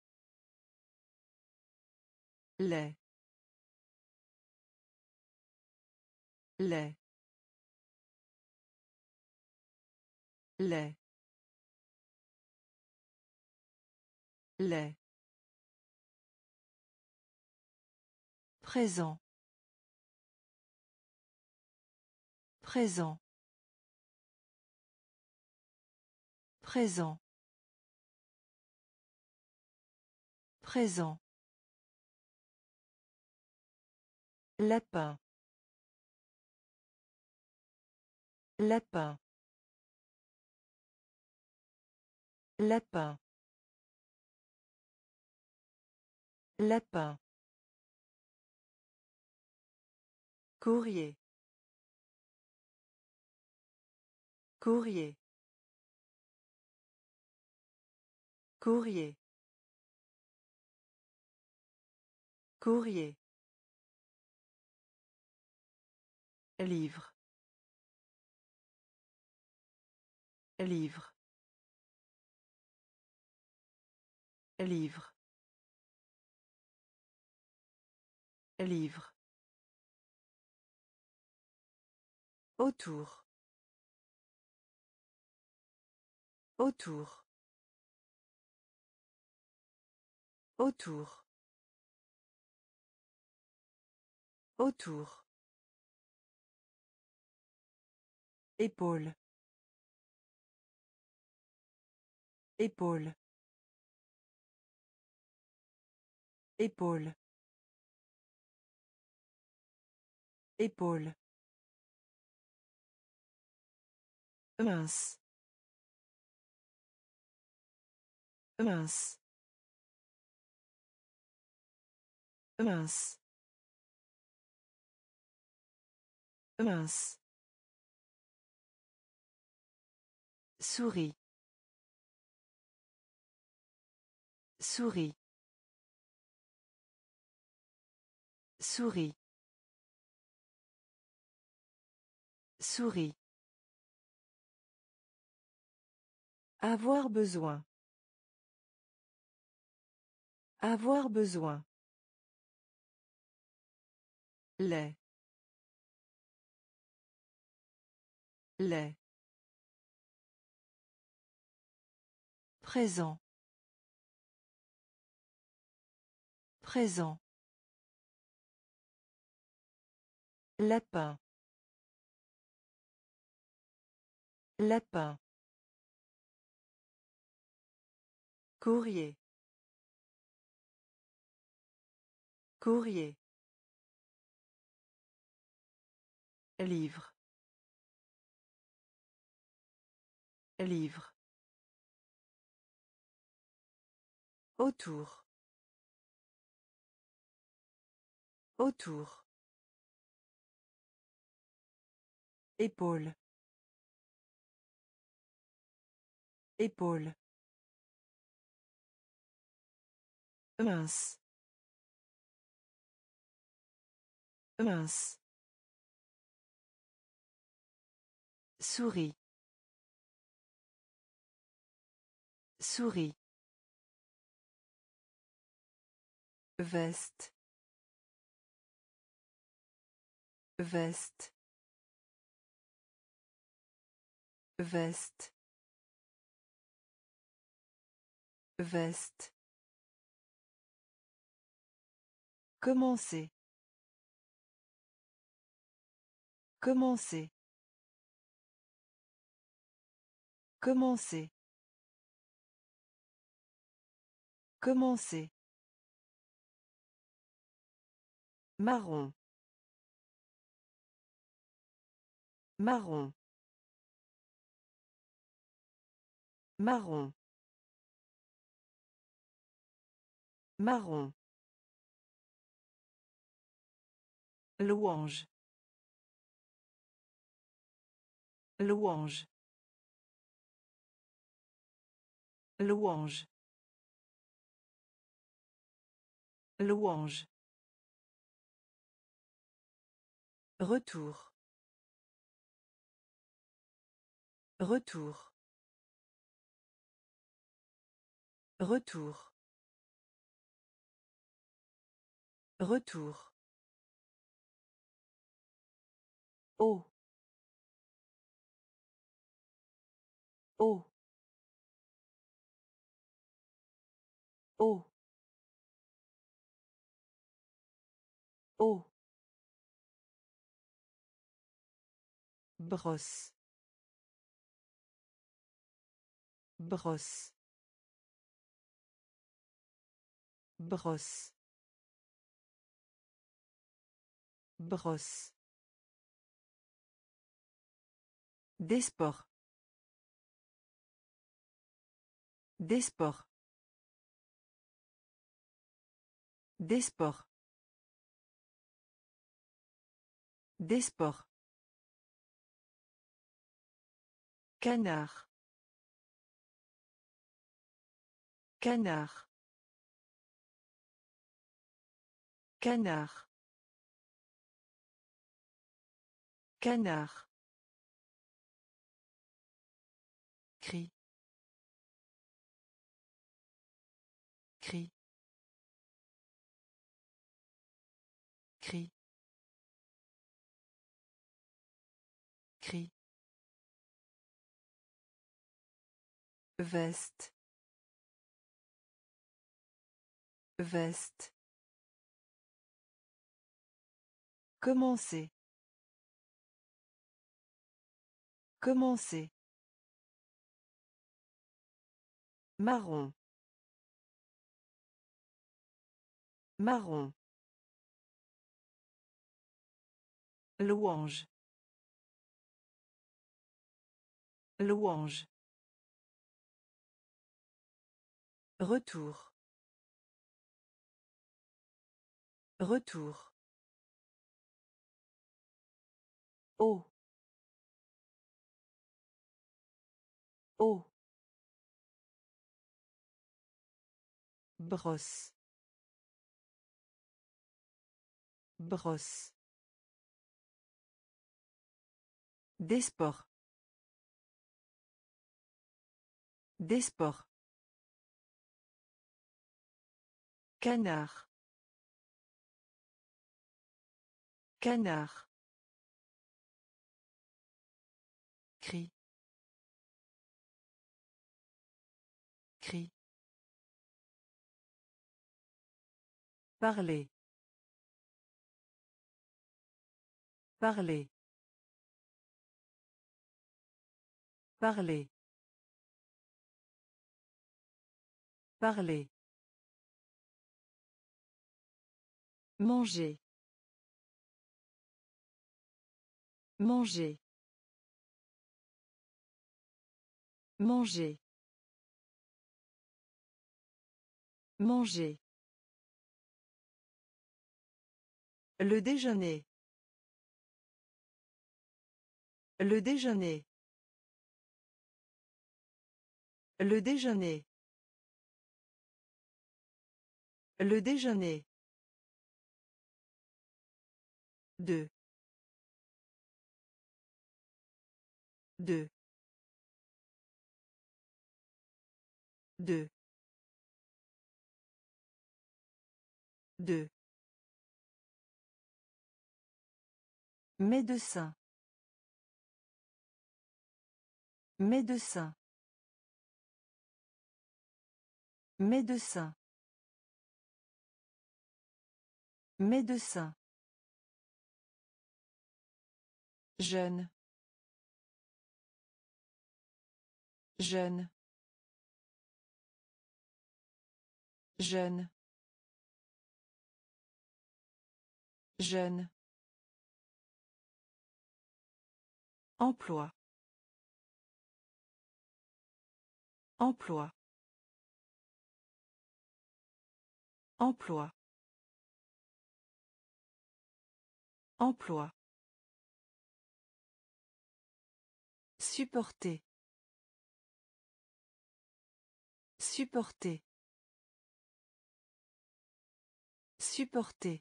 Lait. Lait. Lait. Lait. Présent. Présent. Présent. Présent. Lapin. Lapin. Lapin. Lapin. Courrier. Courrier. Courrier. Courrier. Livre. Livre. Livre. Livre. Autour. Autour. Autour. Autour. Épaule. Épaule. Épaule. Épaule. Mince. Mince. Mince. Mince. Souris. Souris. Souris. Souris. Avoir besoin. Avoir besoin. Lait. Lait. Présent. Présent. Lapin. Lapin. Courrier. Courrier. Livre. Livre. Autour. Autour. Épaule. Épaule. Mince. Mince. Souris. Souris. Veste. Veste. Veste. Veste. Commencer. Commencer. Commencer. Commencer. Marron. Marron. Marron. Marron. Louange. Louange. Louange. Louange. Retour. Retour. Retour. Retour. Oh. Oh. Oh. Oh. Brosse. Brosse. Brosse. Brosse. Des sports. Des sports. Des sports. Des sports. Canard. Canard. Canard. Canard. Cri. Cri. Cri. Cri. Veste. Veste. Commencer. Commencer. Marron. Marron. Louange. Louange. Retour. Retour. Oh. Oh. Brosse. Brosse. Des sports. Des sports. Canard. Canard. Cri. Cri. Parler. Parler. Parler. Parler. Manger. Manger. Manger. Manger. Le déjeuner. Le déjeuner. Le déjeuner. Le déjeuner. Deux. Deux. Deux. Deux. Médecin. Médecin. Médecin. Médecin. Jeune. Jeune. Jeune. Jeune. Emploi. Emploi. Emploi. Emploi. Supporter. Supporter. Supporter.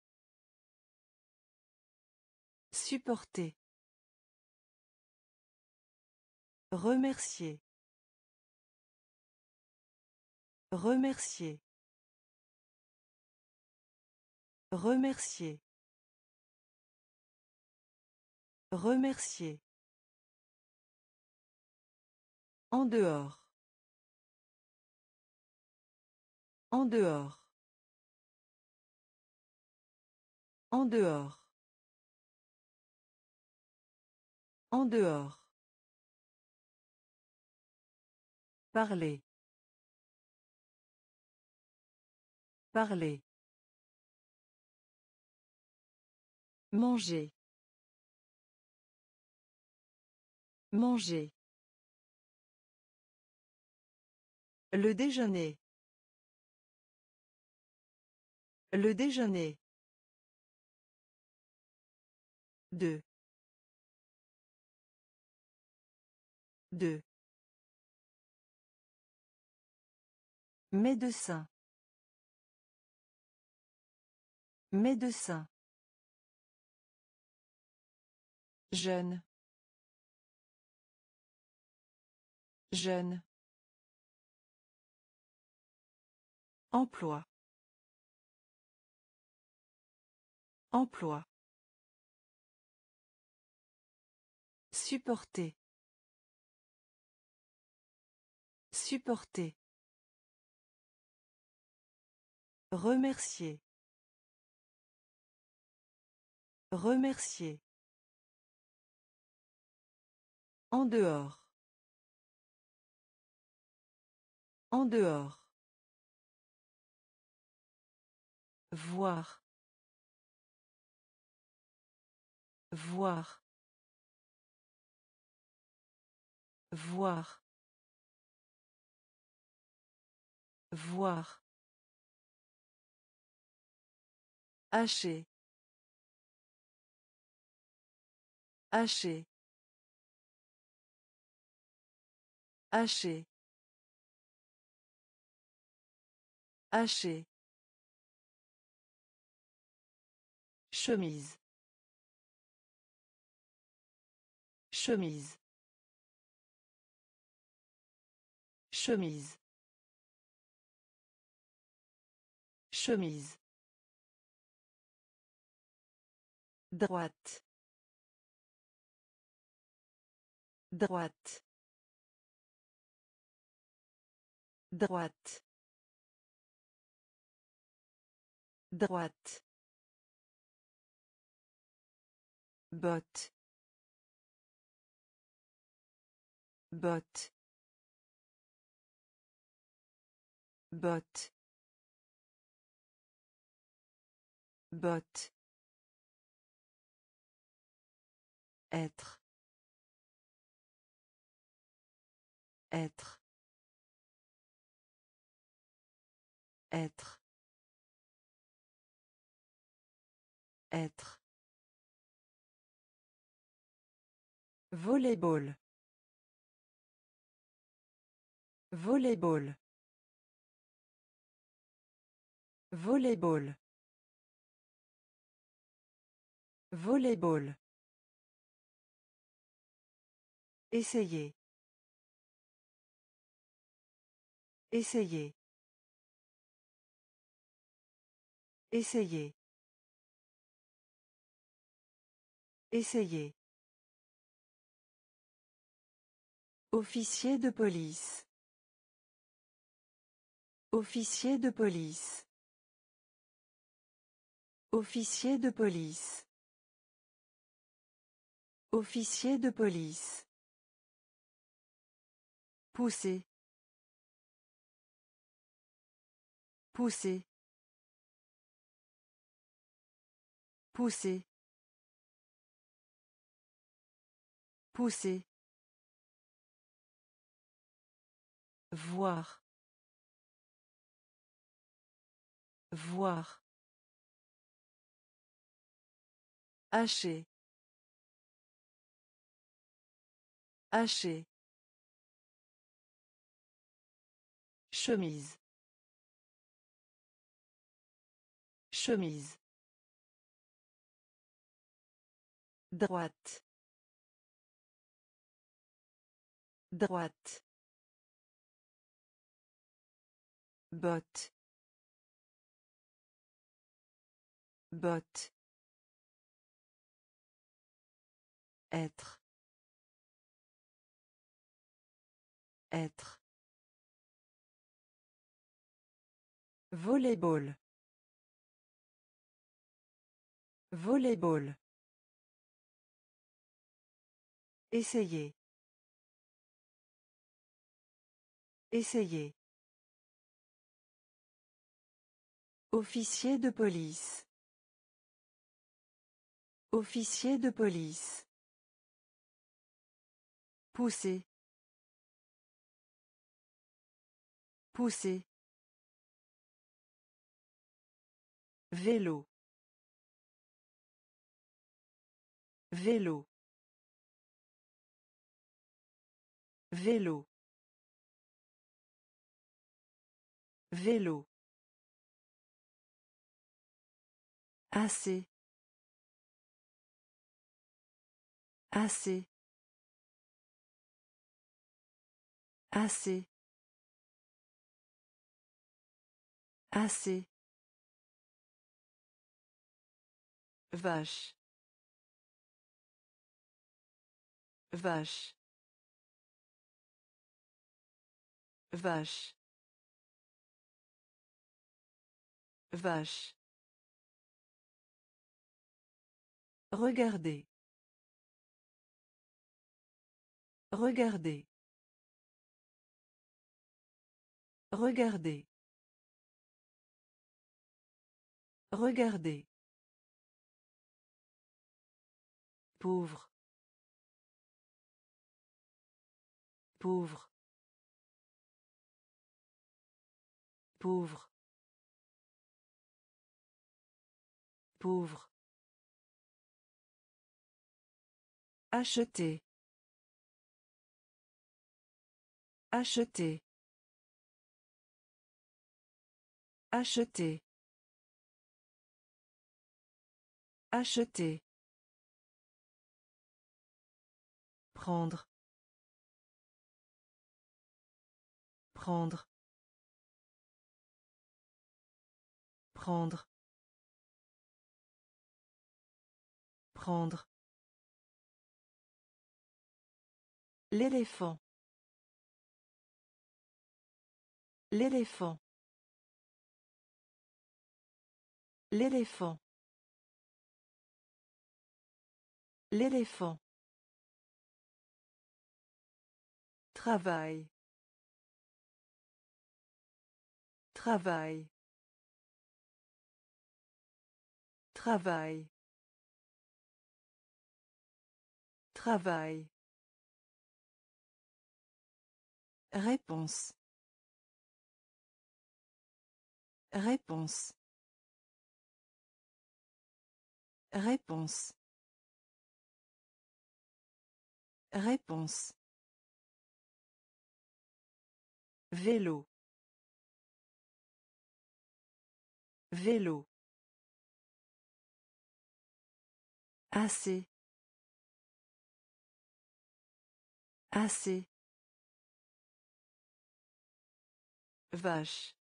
Supporter. Remercier. Remercier. Remercier. Remercier. En dehors. En dehors. En dehors. En dehors. Parler. Parler. Manger. Manger. Le déjeuner. Le déjeuner. Deux. Deux. Médecin. Médecin. Jeune. Jeune. Emploi. Emploi. Supporter. Supporter. Remercier. Remercier. En dehors. En dehors. Voir. Voir. Voir. Voir. Hacher. Hacher. Hacher. Hacher. Chemise. Chemise. Chemise. Chemise. Droite. Droite. Droite. Droite. Botte. Botte. Botte. Botte. Être. Être. Être. Être. Volleyball. Volleyball. Volleyball. Volleyball. Essayer. Essayer. Essayer. Essayer. Officier de police. Officier de police. Officier de police. Officier de police. Pousser. Pousser. Pousser. Pousser. Voir. Voir. Hacher. Hacher. Chemise. Chemise. Droite. Droite. Botte. Botte. Être. Être. Volleyball. Volleyball. Essayer. Essayer. Officier de police. Officier de police. Pousser. Pousser. Vélo. Vélo. Vélo. Vélo. Assez. Assez. Assez. Assez. Vache. Vache. Vache. Vache. Regardez. Regardez. Regardez. Regardez. Pauvre. Pauvre. Pauvre. Pauvre. Acheter. Acheter. Acheter. Acheter. Prendre. Prendre. Prendre. Prendre. L'éléphant. L'éléphant. L'éléphant. L'éléphant. Travail. Travail. Travail. Travail. Réponse. Réponse. Réponse. Réponse. Vélo. Vélo. Assez. Assez. Vache.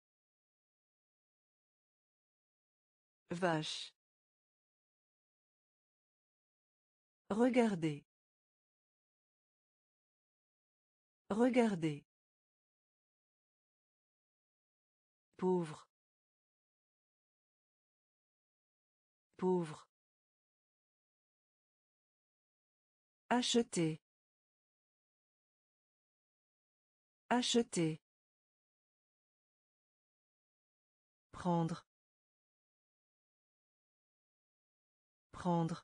Vache. Regardez. Regardez. Pauvre. Pauvre. Acheter. Acheter. Prendre. Prendre.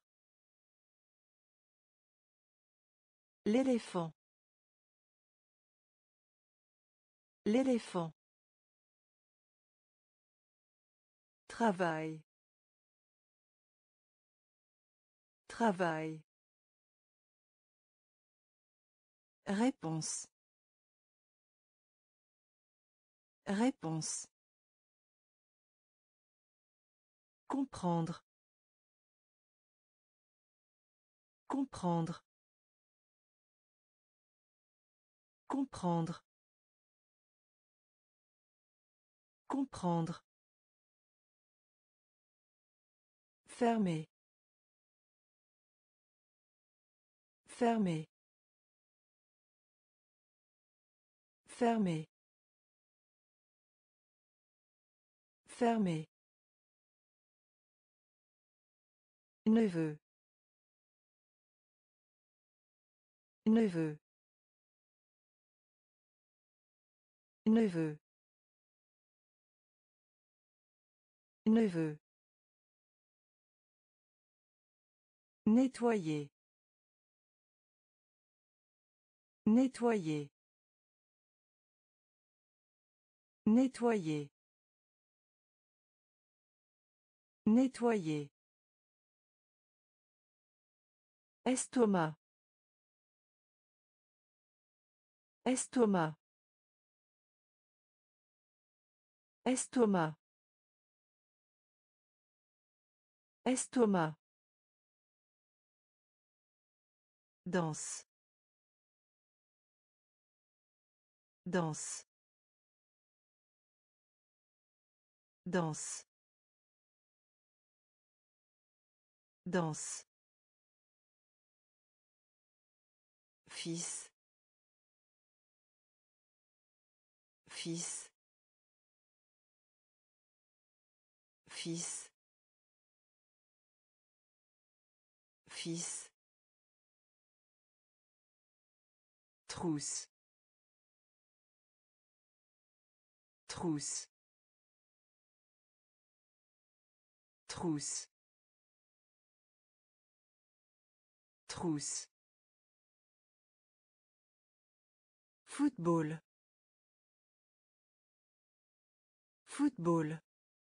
L'éléphant. L'éléphant. Travail. Travail. Réponse. Réponse. Comprendre. Comprendre. Comprendre. Comprendre. Fermer. Fermer. Fermer. Fermer. Neveu. Neveu. Neveu. Neveu. Nettoyer. Nettoyer. Nettoyer. Nettoyer. Estomac. Estomac. Estomac. Estomac. Danse. Danse. Danse. Danse. Fils. Fils. Fils. Fils. Trousse. Trousse. Trousse. Trousse. Football. Football.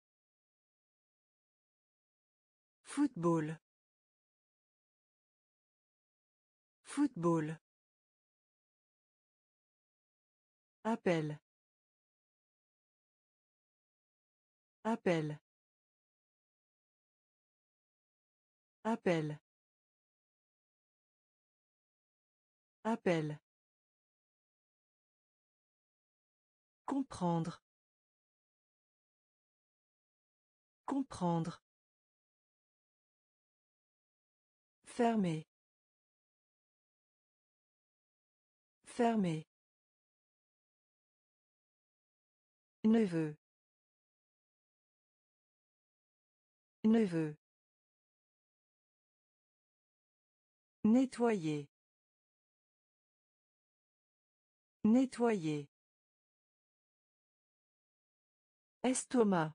Football. Football. Appel. Appel. Appel. Appel. Comprendre. Comprendre. Fermer. Fermer. Neveu. Neveu. Nettoyer. Nettoyer. Estomac.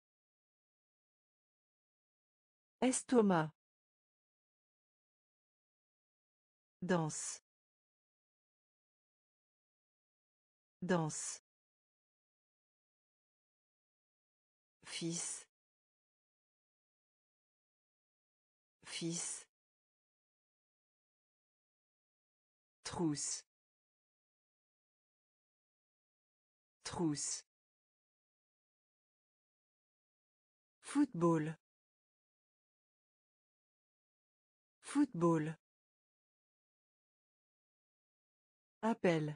Estomac. Danse. Danse. Fils. Fils. Trousse. Trousse. Football. Football. Appel.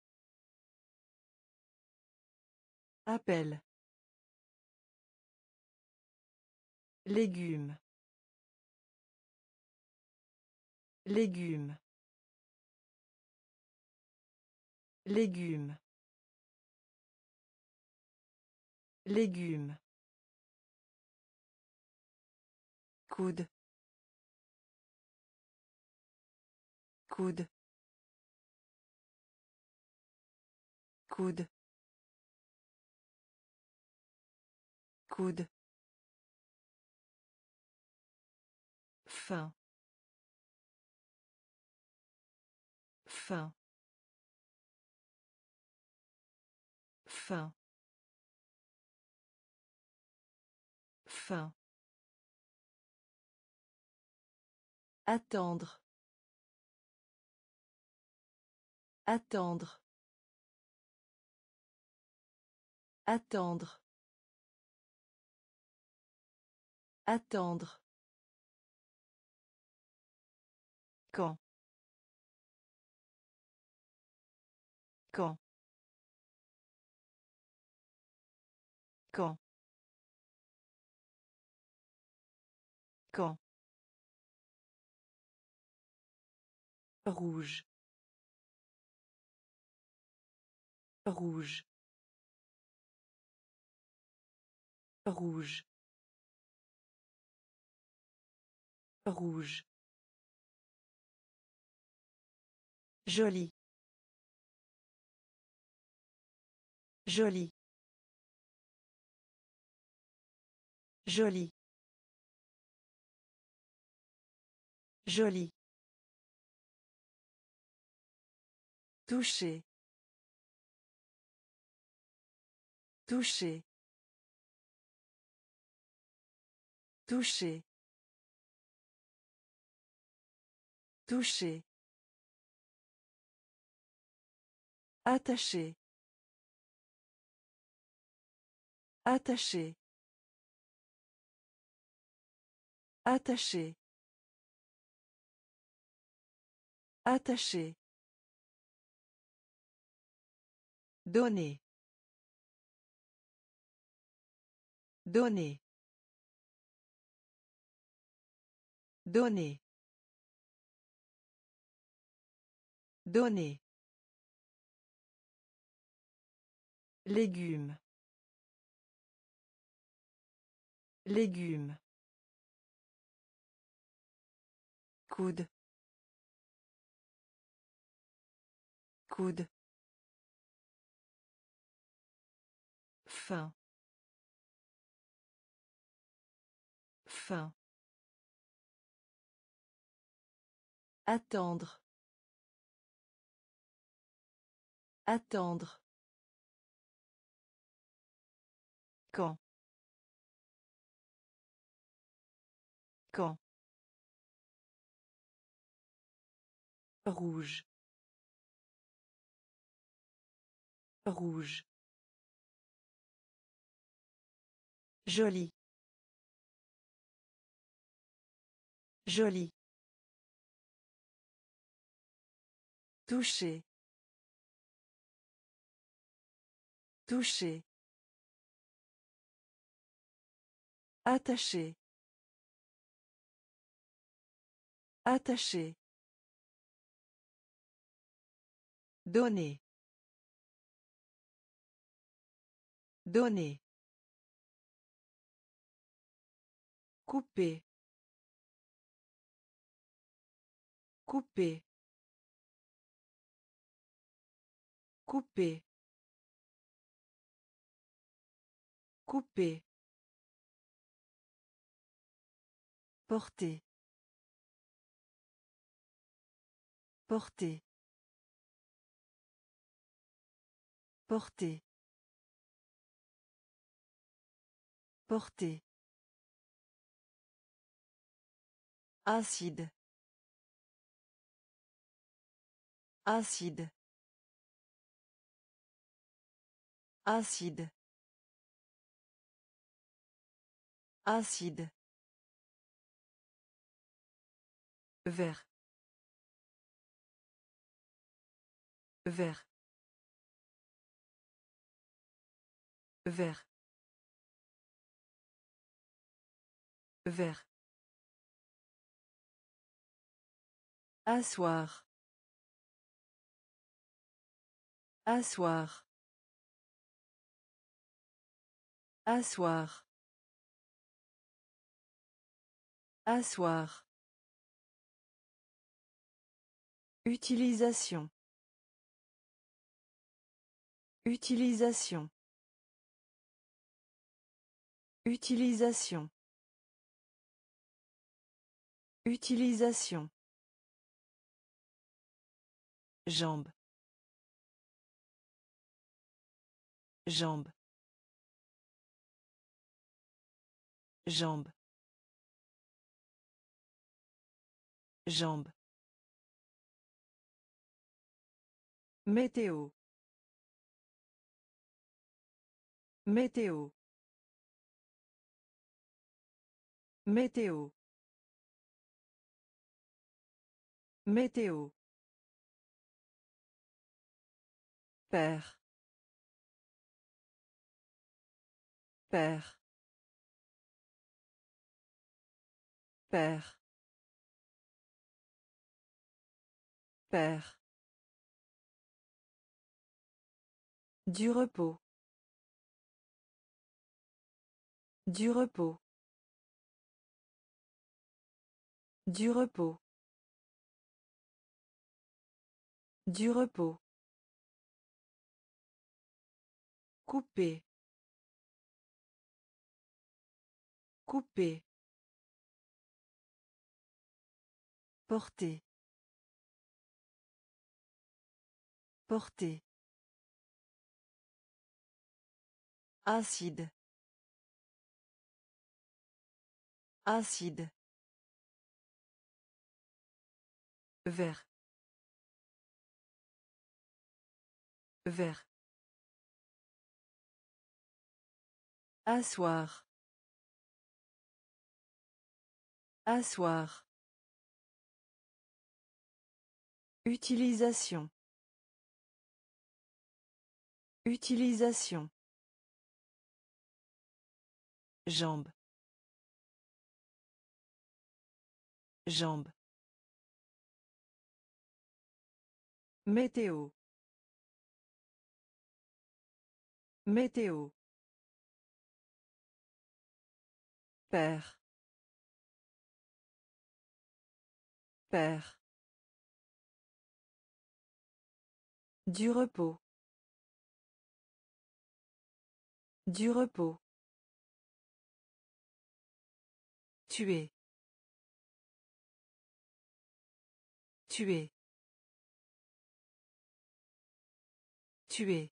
Appel. Légumes. Légumes. Légumes. Légumes. Coude. Coude. Coude. Coude. Fin. Fin. Fin. Fin. Attendre. Attendre. Attendre. Attendre. Quand. Quand. Quand. Quand. Rouge. Rouge. Rouge. Rouge. Joli. Joli. Joli. Joli. Toucher. Toucher. Toucher. Toucher. Attaché. Attaché. Attaché. Attaché. Donner. Donner. Donner. Donner. Légumes. Légumes. Coude. Coude. Fin. Fin. Attendre. Attendre. Quand. Quand. Rouge. Rouge. Joli. Joli. Toucher. Toucher. Attaché. Attaché. Donner. Donner. Couper. Couper. Couper. Couper. Porter. Porter. Porter. Porter. Acide. Acide. Acide. Acide. Vert. Vert. Vert. Vert. Asseoir. Asseoir. Asseoir. Asseoir. Utilisation. Utilisation. Utilisation. Utilisation. Jambe. Jambe. Jambe. Jambe. Météo. Météo. Météo. Météo. Père. Père. Père. Père. Du repos. Du repos. Du repos. Du repos. Couper. Couper. Porter. Porter. Acide. Acide. Vert. Vert. Asseoir. Asseoir. Utilisation. Utilisation. Jambe. Jambe. Météo. Météo. Père. Père. Du repos. Du repos. Tuer. Tuer. Tuer.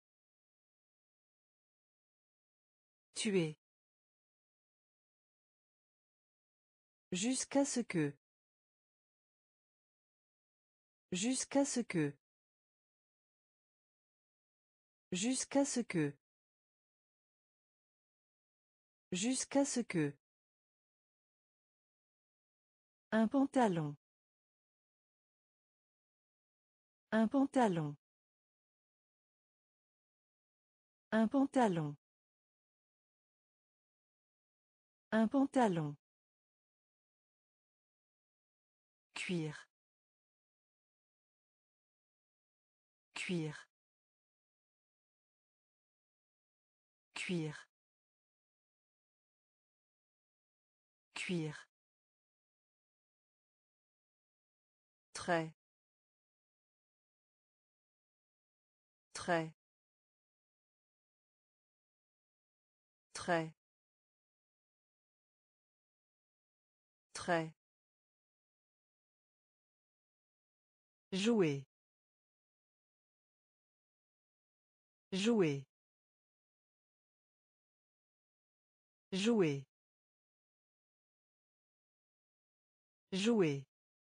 Tuer. Jusqu'à ce que. Jusqu'à ce que. Jusqu'à ce que. Jusqu'à ce que. Un pantalon. Un pantalon. Un pantalon. Un pantalon. Cuir. Cuir. Cuir. Cuir. Très. Très. Très. Très. Jouer. Jouer. Jouer. Jouer.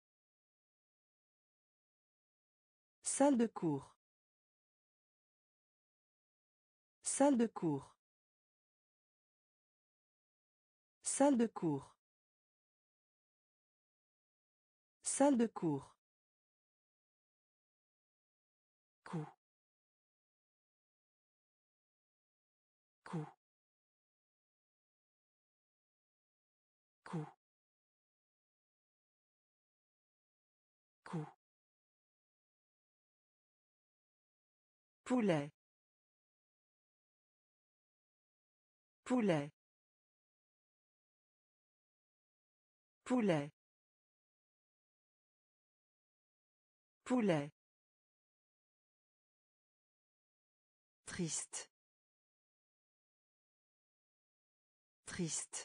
Salle de cours. Salle de cours. Salle de cours. Salle de cours. Coup. Coup. Coup. Poulet. Poulet. Poulet. Poulet. Triste. Triste.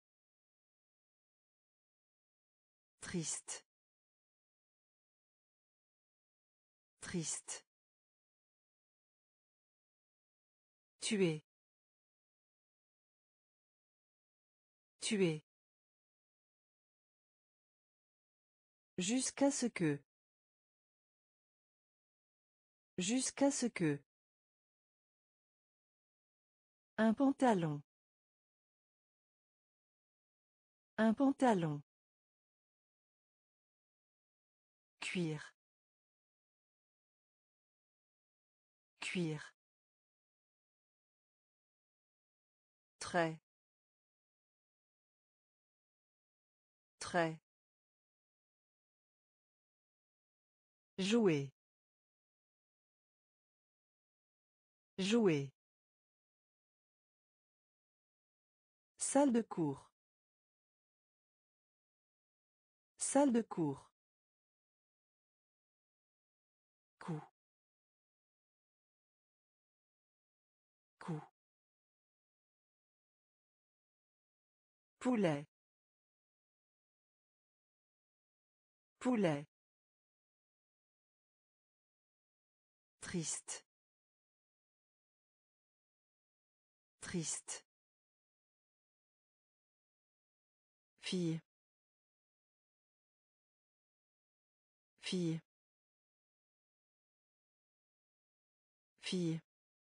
Triste. Triste. Tuer. Tuer. Jusqu'à ce que. Jusqu'à ce que. Un pantalon. Un pantalon. Cuir. Cuir. Très. Très. Jouer. Jouer. Salle de cours. Salle de cours. Coup. Coup. Poulet. Poulet. Triste. Triste. Fille. Fille. Fille.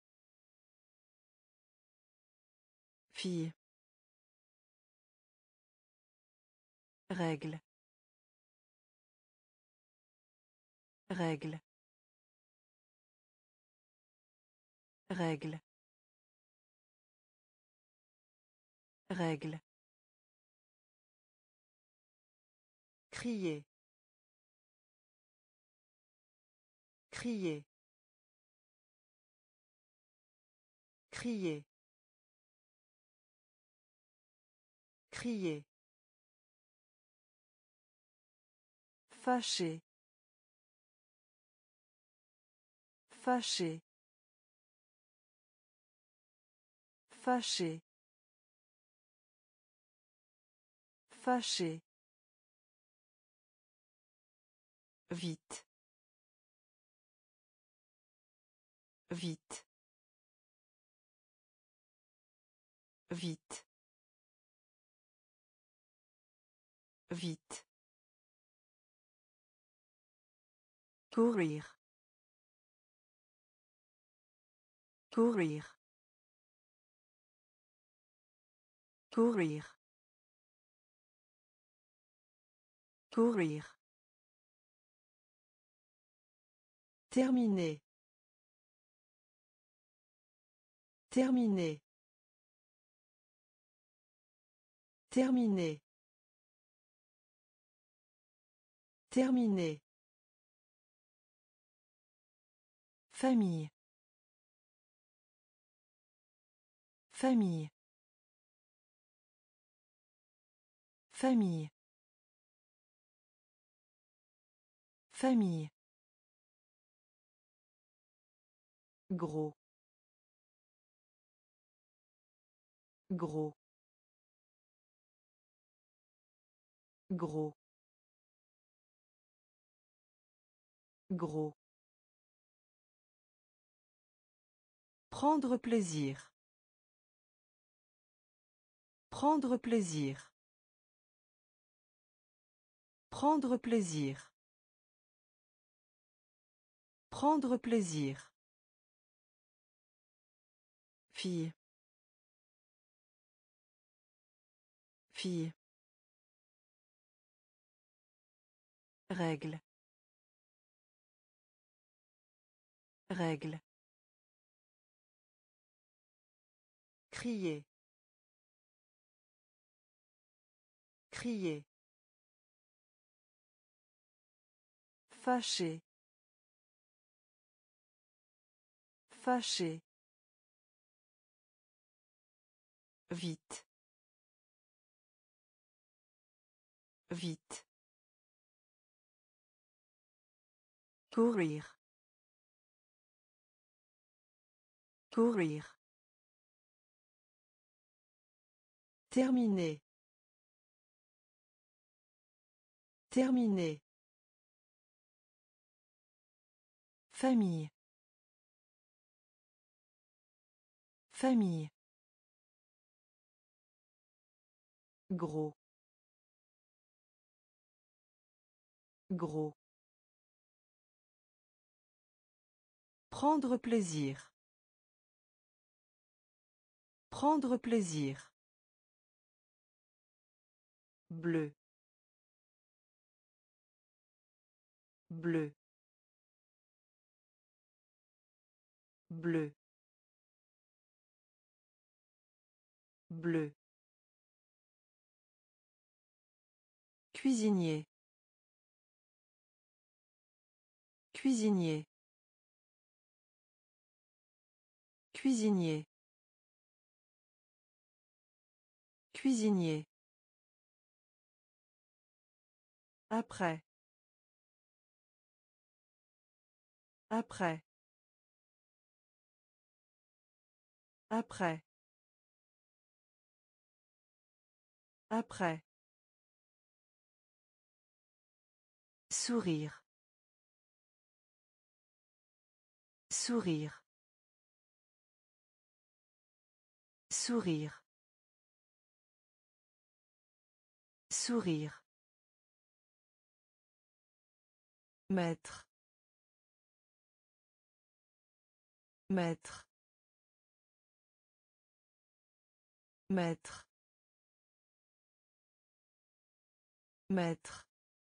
Fille. Règle. Règle. Règle. Règle. Crier. Crier. Crier. Crier. Fâché. Fâché. Fâché. Fâché. Vite. Vite. Vite. Vite. Courir. Courir. Courir. Courir. Terminé. Terminé. Terminé. Terminé. Famille. Famille. Famille. Famille. Gros. Gros. Gros. Gros. Prendre plaisir. Prendre plaisir. Prendre plaisir. Prendre plaisir. Fille. Fille. Règle. Règle. Crier. Crier. Fâché. Fâché. Vite. Vite. Courir. Courir. Terminé. Terminé. Famille. Famille. Gros. Gros. Prendre plaisir. Prendre plaisir. Bleu. Bleu. Bleu. Bleu. Cuisinier. Cuisinier. Cuisinier. Cuisinier. Après. Après. Après. Après. Sourire. Sourire. Sourire. Sourire. Maître. Maître. Maître. Maître.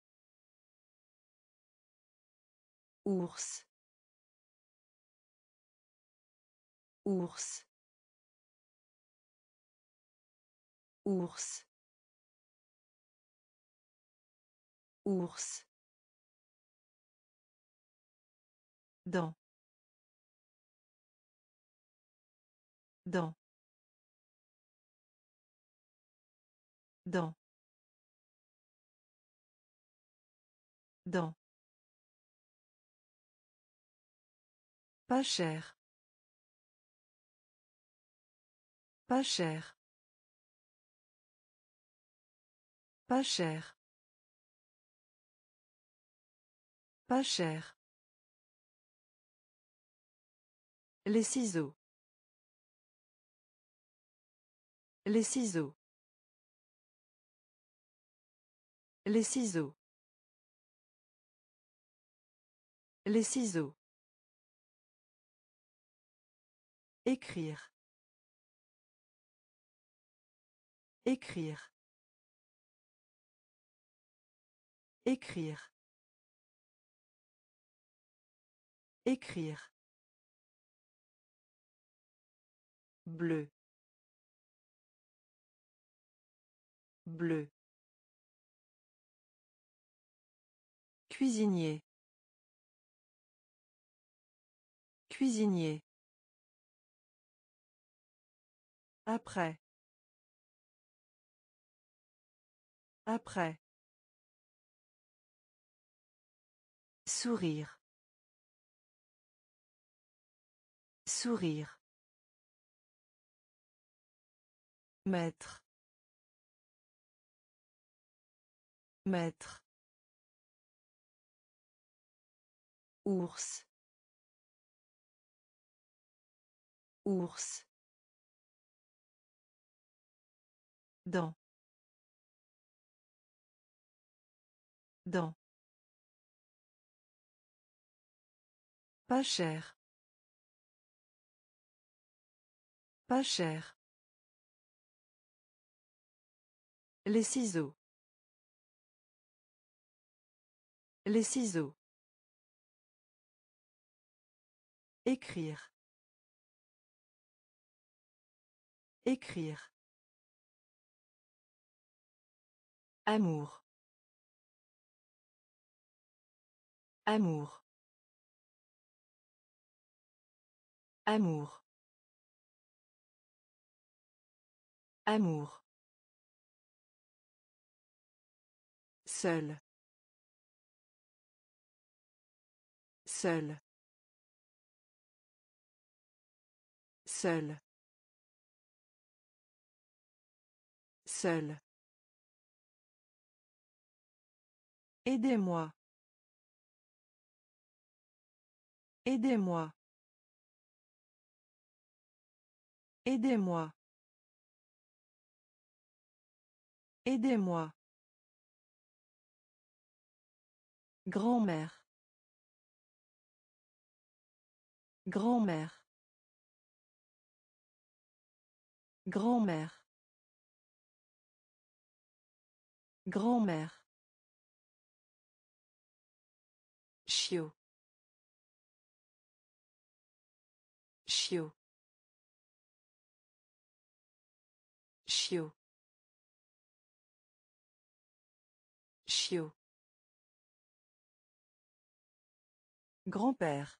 Ours. Ours. Ours. Ours. Dans. Dans. Dans. Dans. Pas cher. Pas cher. Pas cher. Pas cher. Les ciseaux. Les ciseaux. Les ciseaux. Les ciseaux. Écrire. Écrire. Écrire. Écrire. Bleu. Bleu. Cuisinier. Cuisinier. Après. Après. Sourire. Sourire. Maître. Maître. Ours. Ours. Dans. Dans. Pas cher. Pas cher. Les ciseaux. Les ciseaux. Écrire. Écrire. Amour. Amour. Amour. Amour. Seul. Seul. Seul. Seul. Aidez-moi. Aidez-moi. Aidez-moi. Aidez-moi. Grand-mère. Grand-mère. Grand-mère. Grand-mère. Chiot. Chiot. Chiot. Chiot. Grand-père.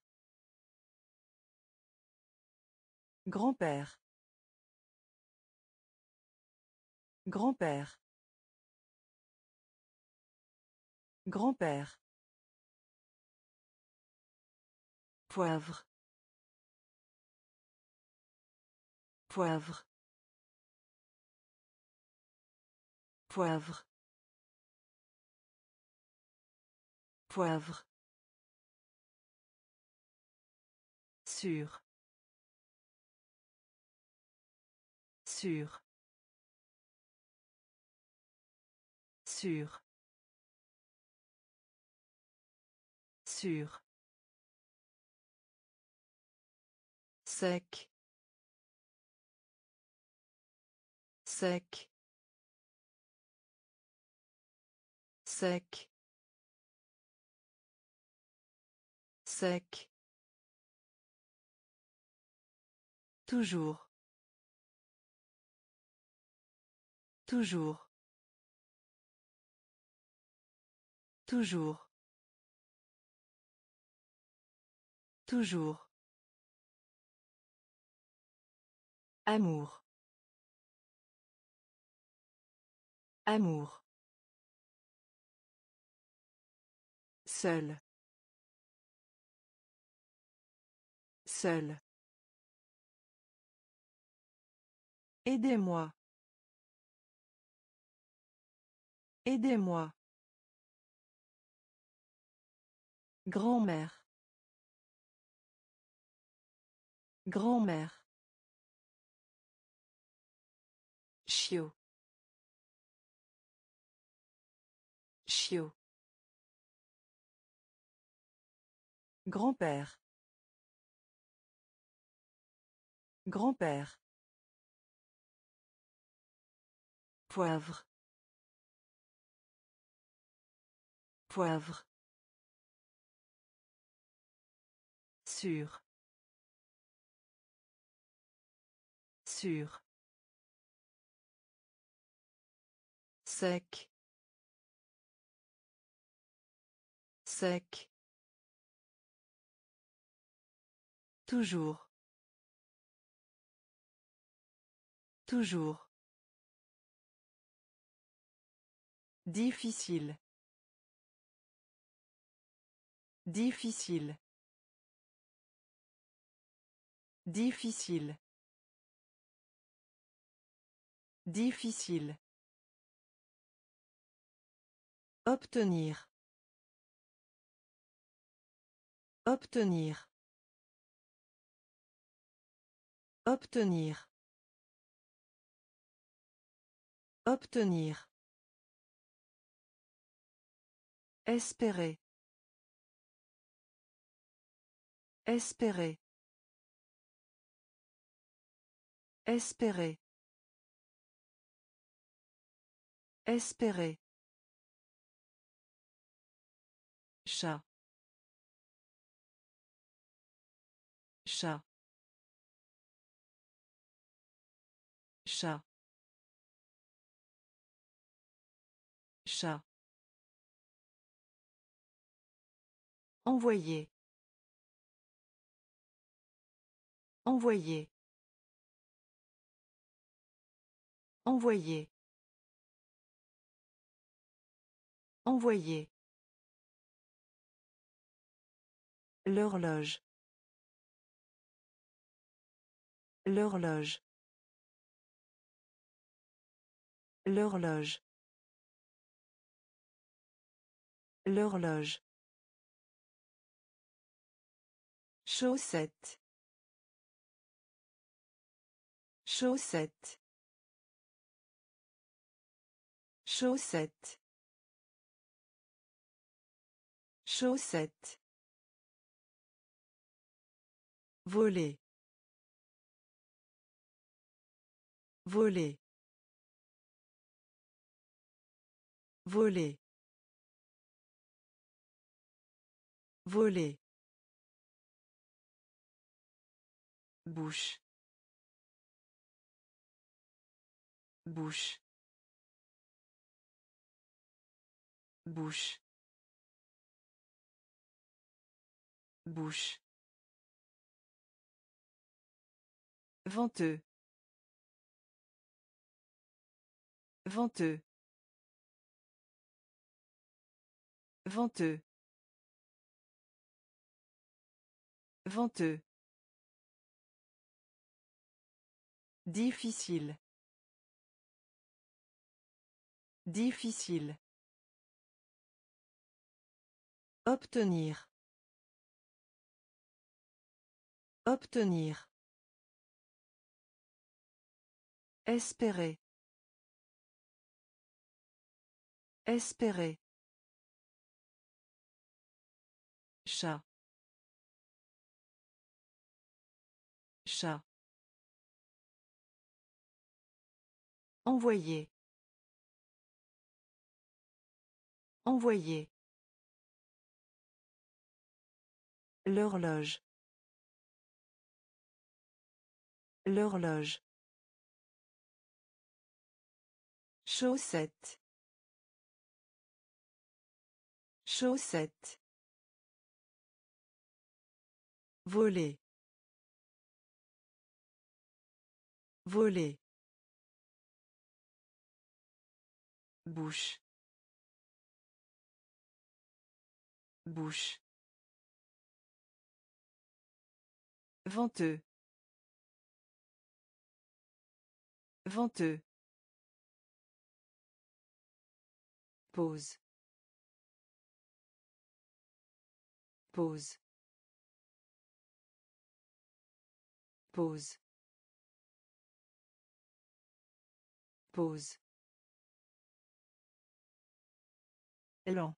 Grand-père. Grand-père. Grand-père. Poivre. Poivre. Poivre. Poivre. Sûr. Sûr. Sûr. Sûr. Sec. Sec. Sec. Sec. Toujours. Toujours. Toujours. Toujours. Amour. Amour. Seul. Seul. Aidez-moi. Aidez-moi. Grand-mère. Grand-mère. Chiot. Chiot. Grand-père. Grand-père. Poivre. Poivre. Sûr. Sûr. Sec. Sec. Toujours. Toujours. Difficile. Difficile. Difficile. Difficile. Obtenir. Obtenir. Obtenir. Obtenir. Espérer. Espérer. Espérer. Espérer. Chat. Chat. Chat. Chat. Envoyer. Envoyer. Envoyer. Envoyer. L'horloge. L'horloge. L'horloge. L'horloge. Chaussette. Chaussette. Chaussette. Chaussette. Voler. Voler. Voler. Voler. Bouche. Bouche. Bouche. Bouche. Venteux. Venteux. Venteux. Venteux. Difficile. Difficile. Obtenir. Obtenir. Espérer. Espérer. Chat. Chat. Envoyer. Envoyer. L'horloge. L'horloge. Chaussette. Chaussette. Voler. Voler. Bouche. Bouche. Venteux. Venteux. Pause. Pause. Pause. Pause. Élan.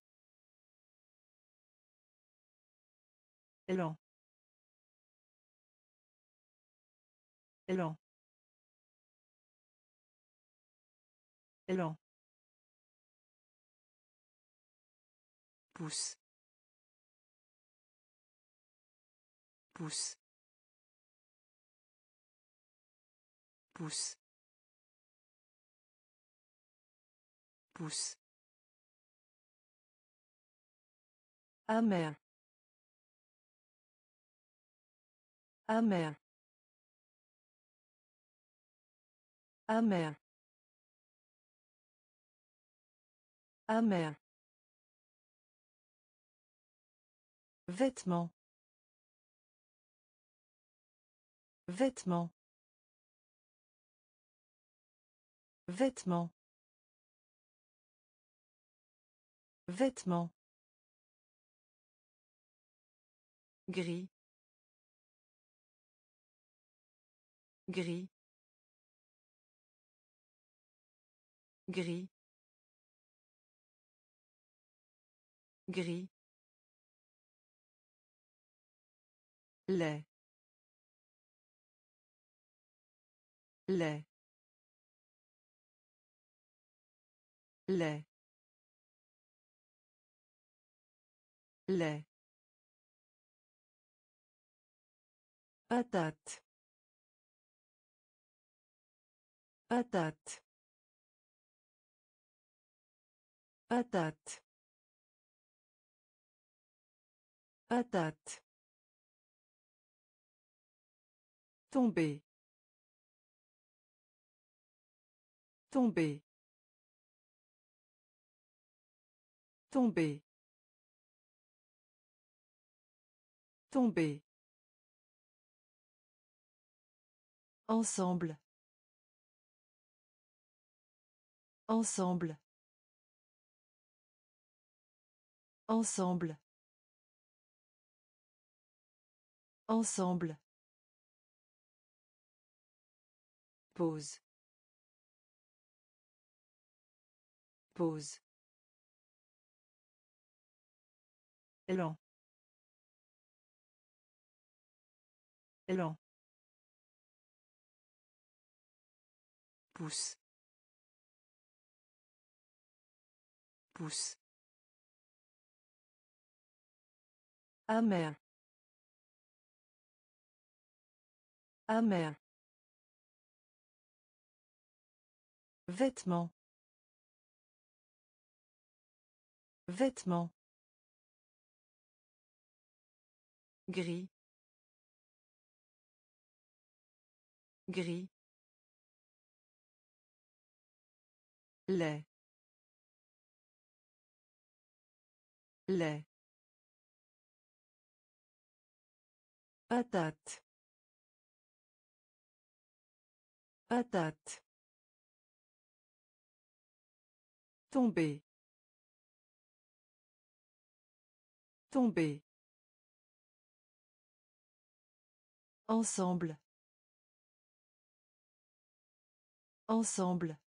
Élan. Élan. Élan. Pousse. Pousse. Pousse. Pousse. Amer. Amer. Amer. Amer. Vêtements. Vêtements. Vêtements. Vêtements. Gris. Gris. Gris. Gris. Lait. Lait. Lait. Lait. Patate. Patate. Patate. Patate. Tomber. Tomber. Tomber. Tomber. Ensemble. Ensemble. Ensemble. Ensemble. Pause. Pause. Élan. Élan. Pousse. Pousse. Amer. Amer. Vêtements. Vêtements. Gris. Gris. Lait. Lait. Patate. Patate. Tomber. Tomber. Ensemble. Ensemble.